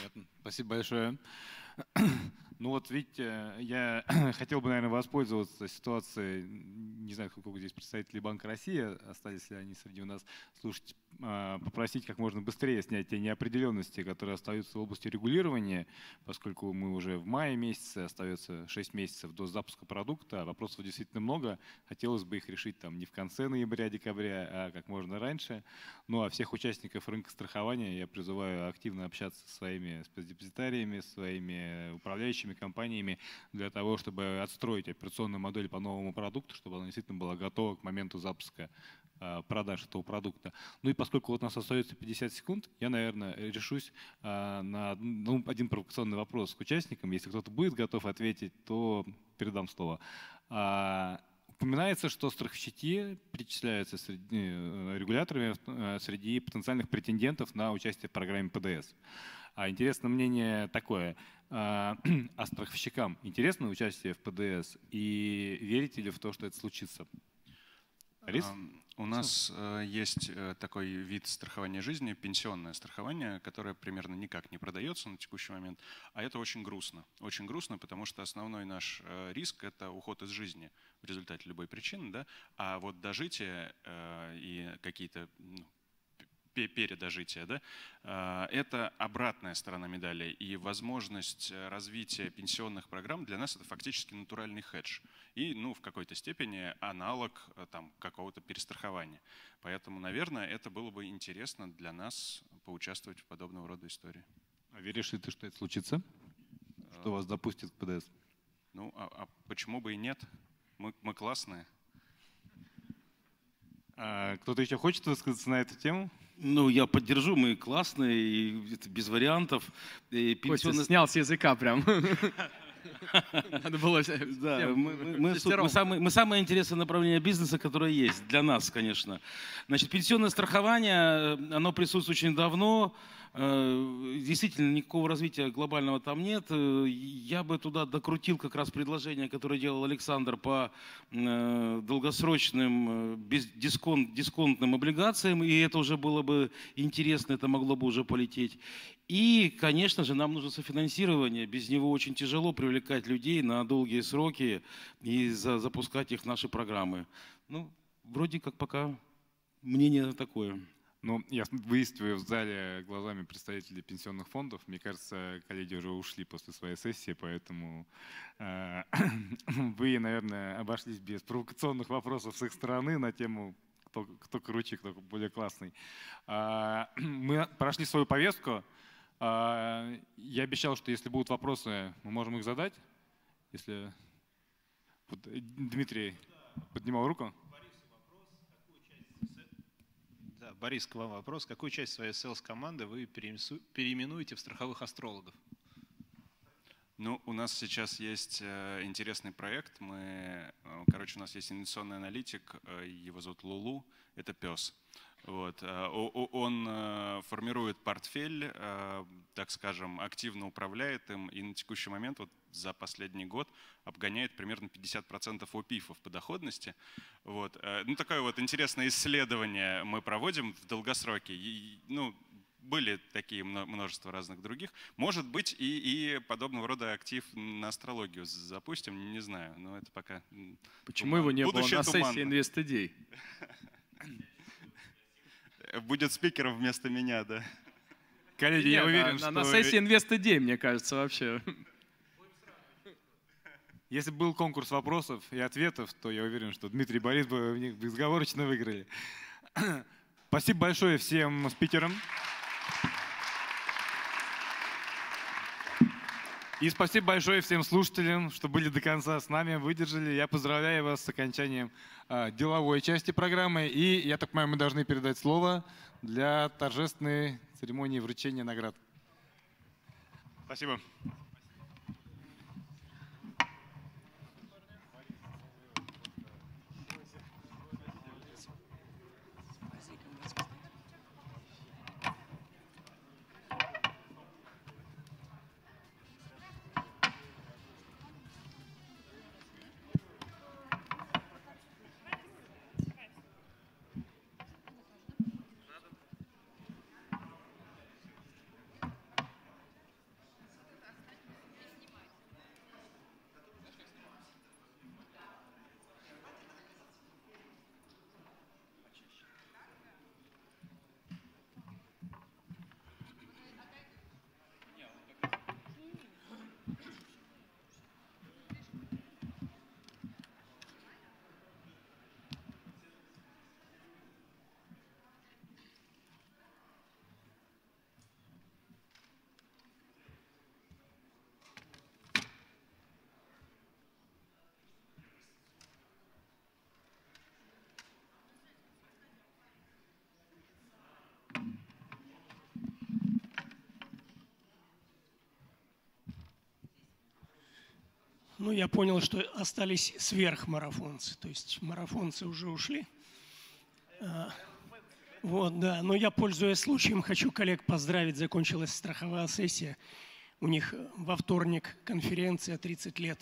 Спасибо большое. Ну вот видите, я хотел бы, наверное, воспользоваться ситуацией, не знаю, сколько здесь представителей Банка России, остались ли они среди у нас, слушать, попросить как можно быстрее снять те неопределенности, которые остаются в области регулирования, поскольку мы уже в мае месяце, остается 6 месяцев до запуска продукта, а вопросов действительно много, хотелось бы их решить там не в конце ноября-декабря, а как можно раньше. Ну а всех участников рынка страхования я призываю активно общаться со своими спецдепозитариями, своими управляющими компаниями для того, чтобы отстроить операционную модель по новому продукту, чтобы она действительно была готова к моменту запуска продаж этого продукта. Ну и поскольку вот у нас остается 50 секунд, я, наверное, решусь на один провокационный вопрос к участникам. Если кто-то будет готов ответить, то передам слово. Упоминается, что страховщики причисляются регуляторами среди потенциальных претендентов на участие в программе ПДС. А интересно мнение такое. А страховщикам интересно участие в ПДС? И верите ли в то, что это случится? Борис? У нас есть такой вид страхования жизни, пенсионное страхование, которое примерно никак не продается на текущий момент. А это очень грустно. Очень грустно, потому что основной наш риск – это уход из жизни в результате любой причины. Да? А вот дожитие и какие-то передожитие, да, это обратная сторона медали. И возможность развития пенсионных программ для нас это фактически натуральный хедж. И в какой-то степени аналог там, какого-то перестрахования. Поэтому, наверное, это было бы интересно для нас поучаствовать в подобного рода истории. А веришь ли ты, что это случится? Что вас допустит к ПДС? Ну, а почему бы и нет? Мы классные. Кто-то еще хочет высказаться на эту тему? Ну, я поддержу, мы классные, и это без вариантов. Костя снял с языка прям. Надо было... Да, мы самое интересное направление бизнеса, которое есть для нас, конечно. Значит, пенсионное страхование, оно присутствует очень давно. Действительно, никакого развития глобального там нет. Я бы туда докрутил как раз предложение, которое делал Александр по долгосрочным дисконтным облигациям, и это уже было бы интересно, это могло бы уже полететь. И, конечно же, нам нужно софинансирование. Без него очень тяжело привлекать людей на долгие сроки и запускать их в наши программы. Ну, вроде как пока мнение такое. Ну, я выискиваю в зале глазами представителей пенсионных фондов. Мне кажется, коллеги уже ушли после своей сессии, поэтому вы, наверное, обошлись без провокационных вопросов с их стороны на тему, кто круче, кто более классный. Мы прошли свою повестку. Я обещал, что если будут вопросы, мы можем их задать. Если Дмитрий поднимал руку. Борис, к вам вопрос. Какую часть своей селс-команды вы переименуете в страховых астрологов? Ну, у нас сейчас есть интересный проект. У нас есть инвестиционный аналитик, его зовут Лулу, это пес. Вот. Он формирует портфель, так скажем, активно управляет им, и на текущий момент, вот за последний год, обгоняет примерно 50% ОПИФов по доходности. Вот. Ну, такое вот интересное исследование мы проводим в долгосроке. Были такие множество разных других. Может быть, и подобного рода актив на астрологию запустим, не знаю, но это пока... Почему его не было на сессии InvestEdей? Будет спикером вместо меня, да. Коллеги, я уверен, что... На сессии InvestEdей, мне кажется, вообще. Если бы был конкурс вопросов и ответов, то я уверен, что Дмитрий и Борис бы в них безоговорочно выиграли. Спасибо большое всем спикерам. И спасибо большое всем слушателям, что были до конца с нами, выдержали. Я поздравляю вас с окончанием деловой части программы. И, я так понимаю, мы должны передать слово для торжественной церемонии вручения наград. Спасибо. Ну, я понял, что остались сверхмарафонцы, то есть марафонцы уже ушли. Вот, да. Но я, пользуясь случаем, хочу коллег поздравить. Закончилась страховая сессия. У них во вторник конференция 30 лет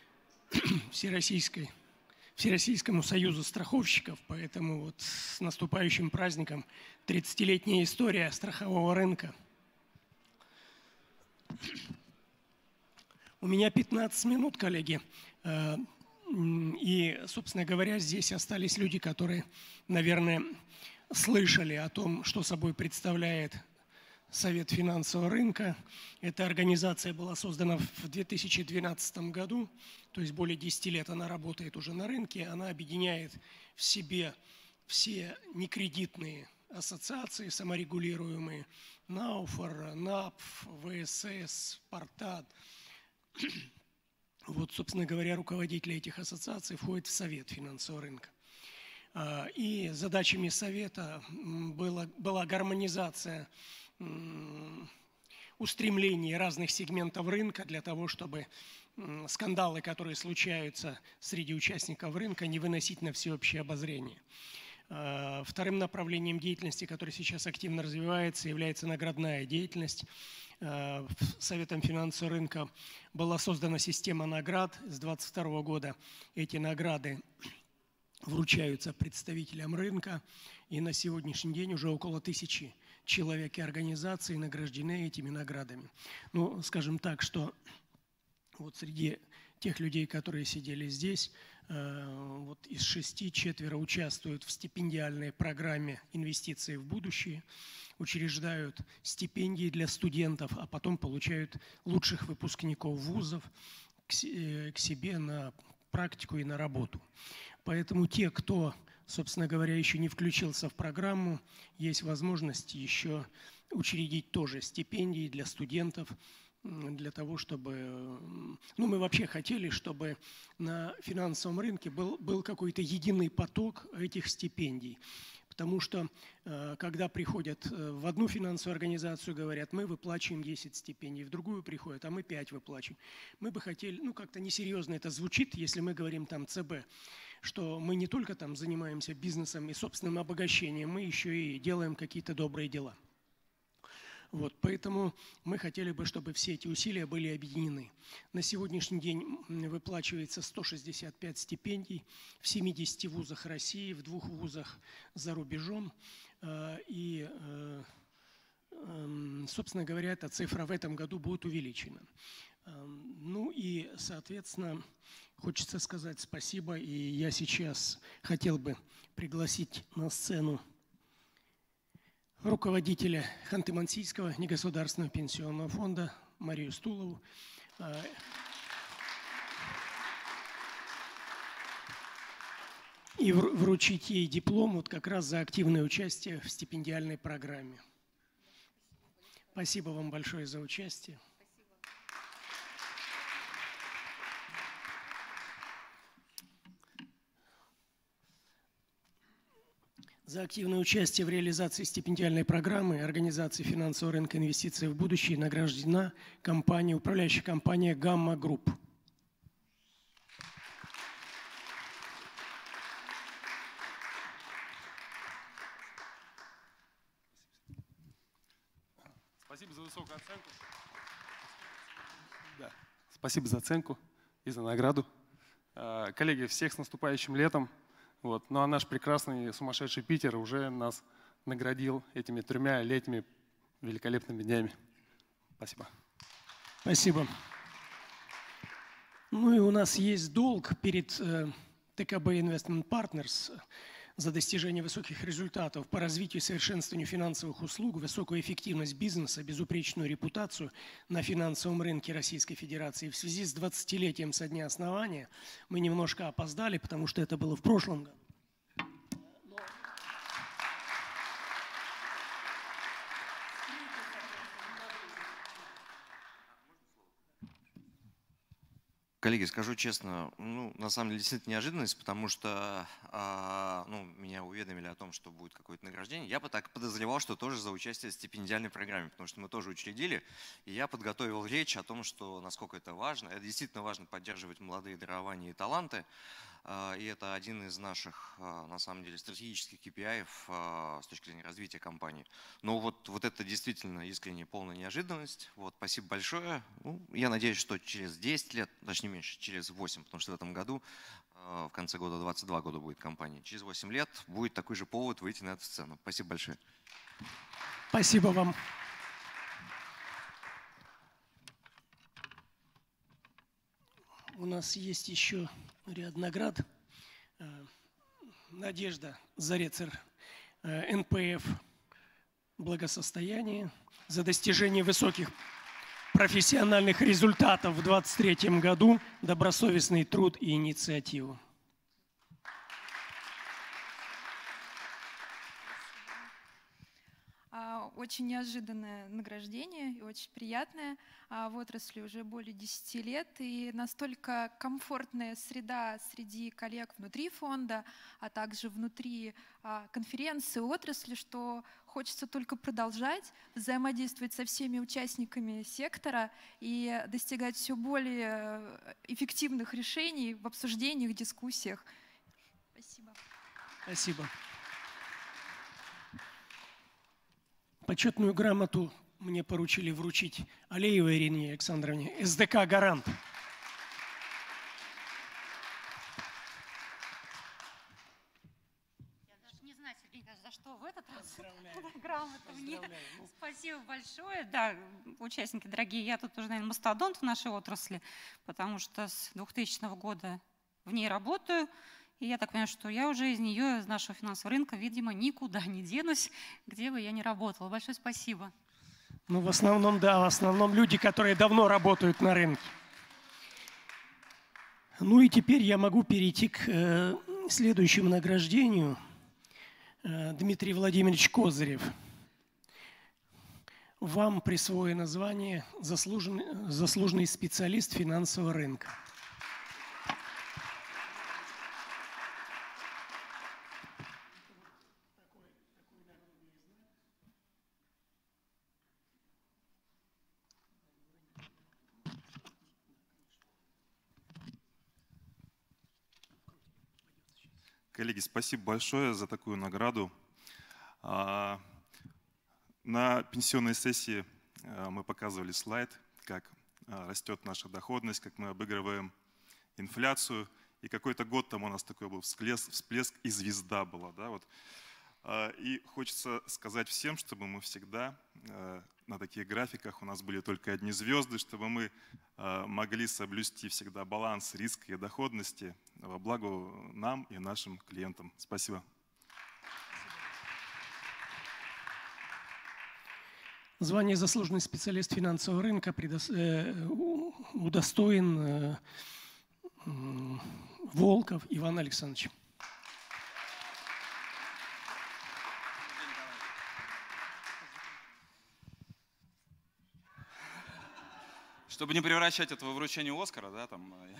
Всероссийскому союзу страховщиков. Поэтому вот с наступающим праздником 30-летняя история страхового рынка. У меня 15 минут, коллеги. И, собственно говоря, здесь остались люди, которые, наверное, слышали о том, что собой представляет Совет финансового рынка. Эта организация была создана в 2012 году, то есть более 10 лет она работает уже на рынке. Она объединяет в себе все некредитные ассоциации, саморегулируемые, НАУФОР, НАПФ, ВСС, Портат. Вот, собственно говоря, руководители этих ассоциаций входят в Совет финансового рынка. И задачами Совета была гармонизация устремлений разных сегментов рынка для того, чтобы скандалы, которые случаются среди участников рынка, не выносить на всеобщее обозрение. Вторым направлением деятельности, которое сейчас активно развивается, является наградная деятельность. Советом финансового рынка была создана система наград с 2022 года. Эти награды вручаются представителям рынка, и на сегодняшний день уже около 1000 человек и организаций награждены этими наградами. Ну, скажем так, что вот среди тех людей, которые сидели здесь, вот из 6 4 участвуют в стипендиальной программе «Инвестиции в будущее», учреждают стипендии для студентов, а потом получают лучших выпускников вузов к себе на практику и на работу. Поэтому те, кто, собственно говоря, еще не включился в программу, есть возможность еще учредить тоже стипендии для студентов, для того, чтобы… Ну, мы вообще хотели, чтобы на финансовом рынке был какой-то единый поток этих стипендий. Потому что, когда приходят в одну финансовую организацию, говорят, мы выплачиваем 10 стипендий, в другую приходят, а мы 5 выплачиваем. Мы бы хотели, ну, как-то несерьезно это звучит, если мы говорим там ЦБ, что мы не только там занимаемся бизнесом и собственным обогащением, мы еще и делаем какие-то добрые дела. Вот, поэтому мы хотели бы, чтобы все эти усилия были объединены. На сегодняшний день выплачивается 165 стипендий в 70 вузах России, в 2 вузах за рубежом. И, собственно говоря, эта цифра в этом году будет увеличена. Ну и, соответственно, хочется сказать спасибо. И я сейчас хотел бы пригласить на сцену руководителя Ханты-Мансийского негосударственного пенсионного фонда Марию Стулову. И вручить ей диплом вот как раз за активное участие в стипендиальной программе. Спасибо вам большое за участие. За активное участие в реализации стипендиальной программы организации финансового рынка инвестиций в будущее награждена управляющая компания «Гамма Групп». Спасибо за высокую оценку. Да. Спасибо за оценку и за награду. Коллеги, всех с наступающим летом. Вот. Ну а наш прекрасный сумасшедший Питер уже нас наградил этими 3 летними великолепными днями. Спасибо. Спасибо. Ну и у нас есть долг перед ТКБ Investment Partners за достижение высоких результатов по развитию и совершенствованию финансовых услуг, высокую эффективность бизнеса, безупречную репутацию на финансовом рынке Российской Федерации. В связи с 20-летием со дня основания мы немножко опоздали, потому что это было в прошлом году. Коллеги, скажу честно, на самом деле действительно неожиданность, потому что меня уведомили о том, что будет какое-то награждение. Я бы так подозревал, что тоже за участие в стипендиальной программе, потому что мы тоже учредили, и я подготовил речь о том, что насколько это важно. Это действительно важно поддерживать молодые дарования и таланты, и это один из наших, на самом деле, стратегических KPI с точки зрения развития компании. Но вот это действительно искренне полная неожиданность. Спасибо большое. Я надеюсь, что через 10 лет, точнее меньше, через 8, потому что в этом году, в конце года 22 года будет компания. Через 8 лет будет такой же повод выйти на эту сцену. Спасибо большое. Спасибо вам. У нас есть еще ряд наград. Надежда Зарецер, НПФ «Благосостояние» за достижение высоких профессиональных результатов в 2023 году, добросовестный труд и инициативу. Очень неожиданное награждение и очень приятное. В отрасли уже более 10 лет. И настолько комфортная среда среди коллег внутри фонда, а также внутри конференции, отрасли, что хочется только продолжать взаимодействовать со всеми участниками сектора и достигать все более эффективных решений в обсуждениях, дискуссиях. Спасибо. Спасибо. Почетную грамоту мне поручили вручить Алеевой Ирине Александровне, СДК «Гарант». Я даже не знаю, Сергей, за что в этот раз грамоту мне. Спасибо большое. Да, участники дорогие, я тут уже, наверное, мастодонт в нашей отрасли, потому что с 2000 года в ней работаю. И я так понимаю, что я уже из нее, из нашего финансового рынка, видимо, никуда не денусь, где бы я ни работала. Большое спасибо. В основном, да, в основном люди, которые давно работают на рынке. И теперь я могу перейти к следующему награждению. Дмитрий Владимирович Козырев. Вам присвоено звание «Заслуженный специалист финансового рынка». Коллеги, спасибо большое за такую награду. На пенсионной сессии мы показывали слайд, как растет наша доходность, как мы обыгрываем инфляцию. И какой-то год там у нас такой был всплеск и звезда была. Да, И хочется сказать всем, чтобы мы всегда на таких графиках у нас были только одни звезды, чтобы мы могли соблюсти всегда баланс риска и доходности во благо нам и нашим клиентам. Спасибо. Звание «Заслуженный специалист финансового рынка» удостоен Волков Иван Александрович. Чтобы не превращать это во вручение Оскара, да,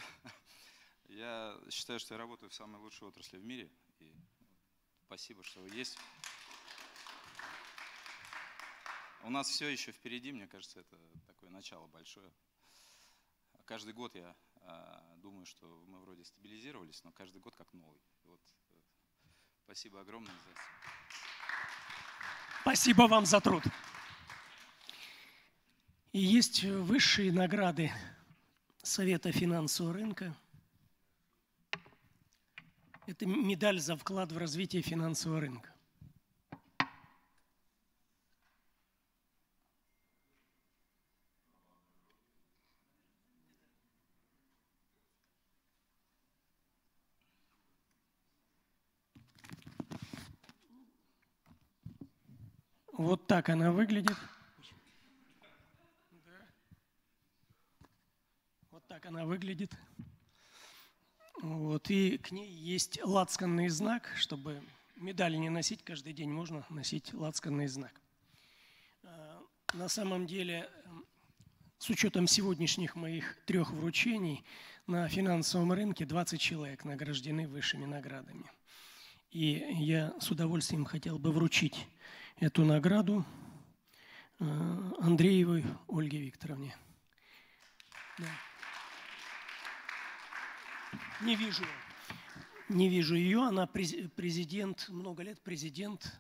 я считаю, что я работаю в самой лучшей отрасли в мире. И спасибо, что вы есть. У нас все еще впереди, мне кажется, это такое начало большое. Каждый год я думаю, что мы вроде стабилизировались, но каждый год как новый. Спасибо огромное за это. Спасибо вам за труд. И есть высшие награды Совета финансового рынка. Это медаль за вклад в развитие финансового рынка. Вот так она выглядит. Вот так она выглядит. И к ней есть лацканный знак, чтобы медаль не носить каждый день, можно носить лацканный знак. На самом деле с учетом сегодняшних моих 3 вручений, на финансовом рынке 20 человек награждены высшими наградами. И я с удовольствием хотел бы вручить эту награду Андреевой Ольге Викторовне. Да. Не вижу ее, она президент, много лет президент.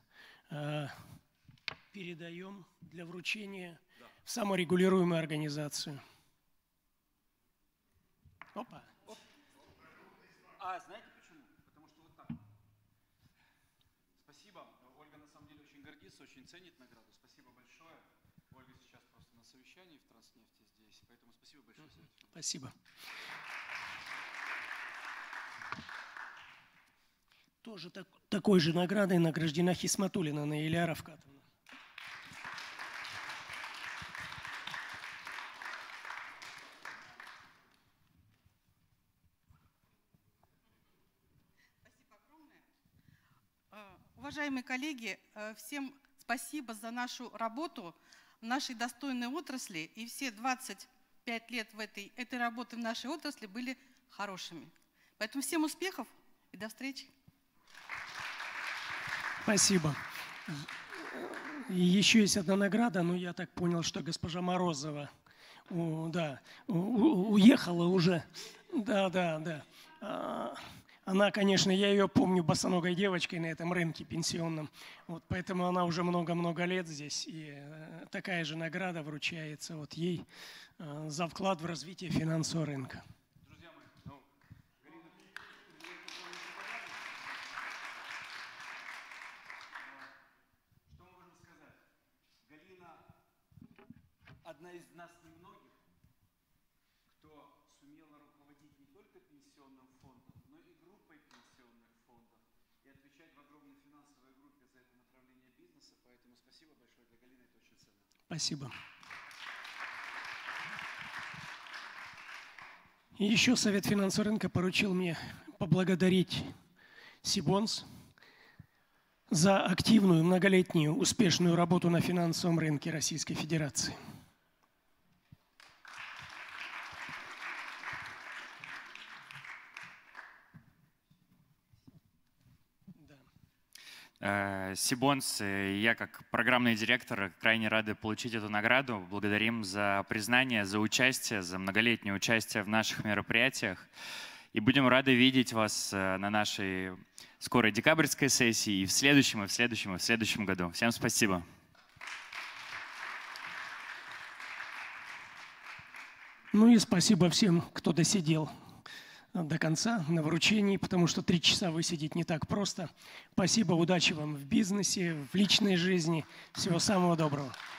Передаем для вручения в саморегулируемую организацию. Опа. Знаете почему? Потому что вот так. Спасибо. Ольга на самом деле очень гордится, очень ценит награду. Спасибо большое. Ольга сейчас просто на совещании в Транснефти здесь, поэтому спасибо большое. Спасибо. Тоже такой же наградой награждена Хисматуллина Наиля Рафкатовна. Уважаемые коллеги, всем спасибо за нашу работу в нашей достойной отрасли. И все 25 лет этой работы в нашей отрасли были хорошими. Поэтому всем успехов и до встречи. Спасибо. И еще есть одна награда, но я так понял, что госпожа Морозова уехала уже. Да. Она, конечно, я ее помню босоногой девочкой на этом рынке пенсионном. Вот, поэтому она уже много-много лет здесь. И такая же награда вручается вот ей за вклад в развитие финансового рынка. Друзья мои, что мы можем сказать? Галина одна из нас немногих, кто сумела руководить не только пенсионным фондом, но и группой пенсионных фондов и отвечать в огромной финансовой группе за это направление бизнеса. Поэтому спасибо большое для Галины, это очень ценно. Спасибо. И еще Совет финансового рынка поручил мне поблагодарить Сибонс за активную, многолетнюю, успешную работу на финансовом рынке Российской Федерации. Сибонс, я как программный директор крайне рады получить эту награду. Благодарим за признание, за участие, за многолетнее участие в наших мероприятиях. И будем рады видеть вас на нашей скорой декабрьской сессии и в следующем, и в следующем, и в следующем году. Всем спасибо. Ну и спасибо всем, кто досидел до конца на вручении, потому что 3 часа высидеть не так просто. Спасибо, удачи вам в бизнесе, в личной жизни. Всего самого доброго.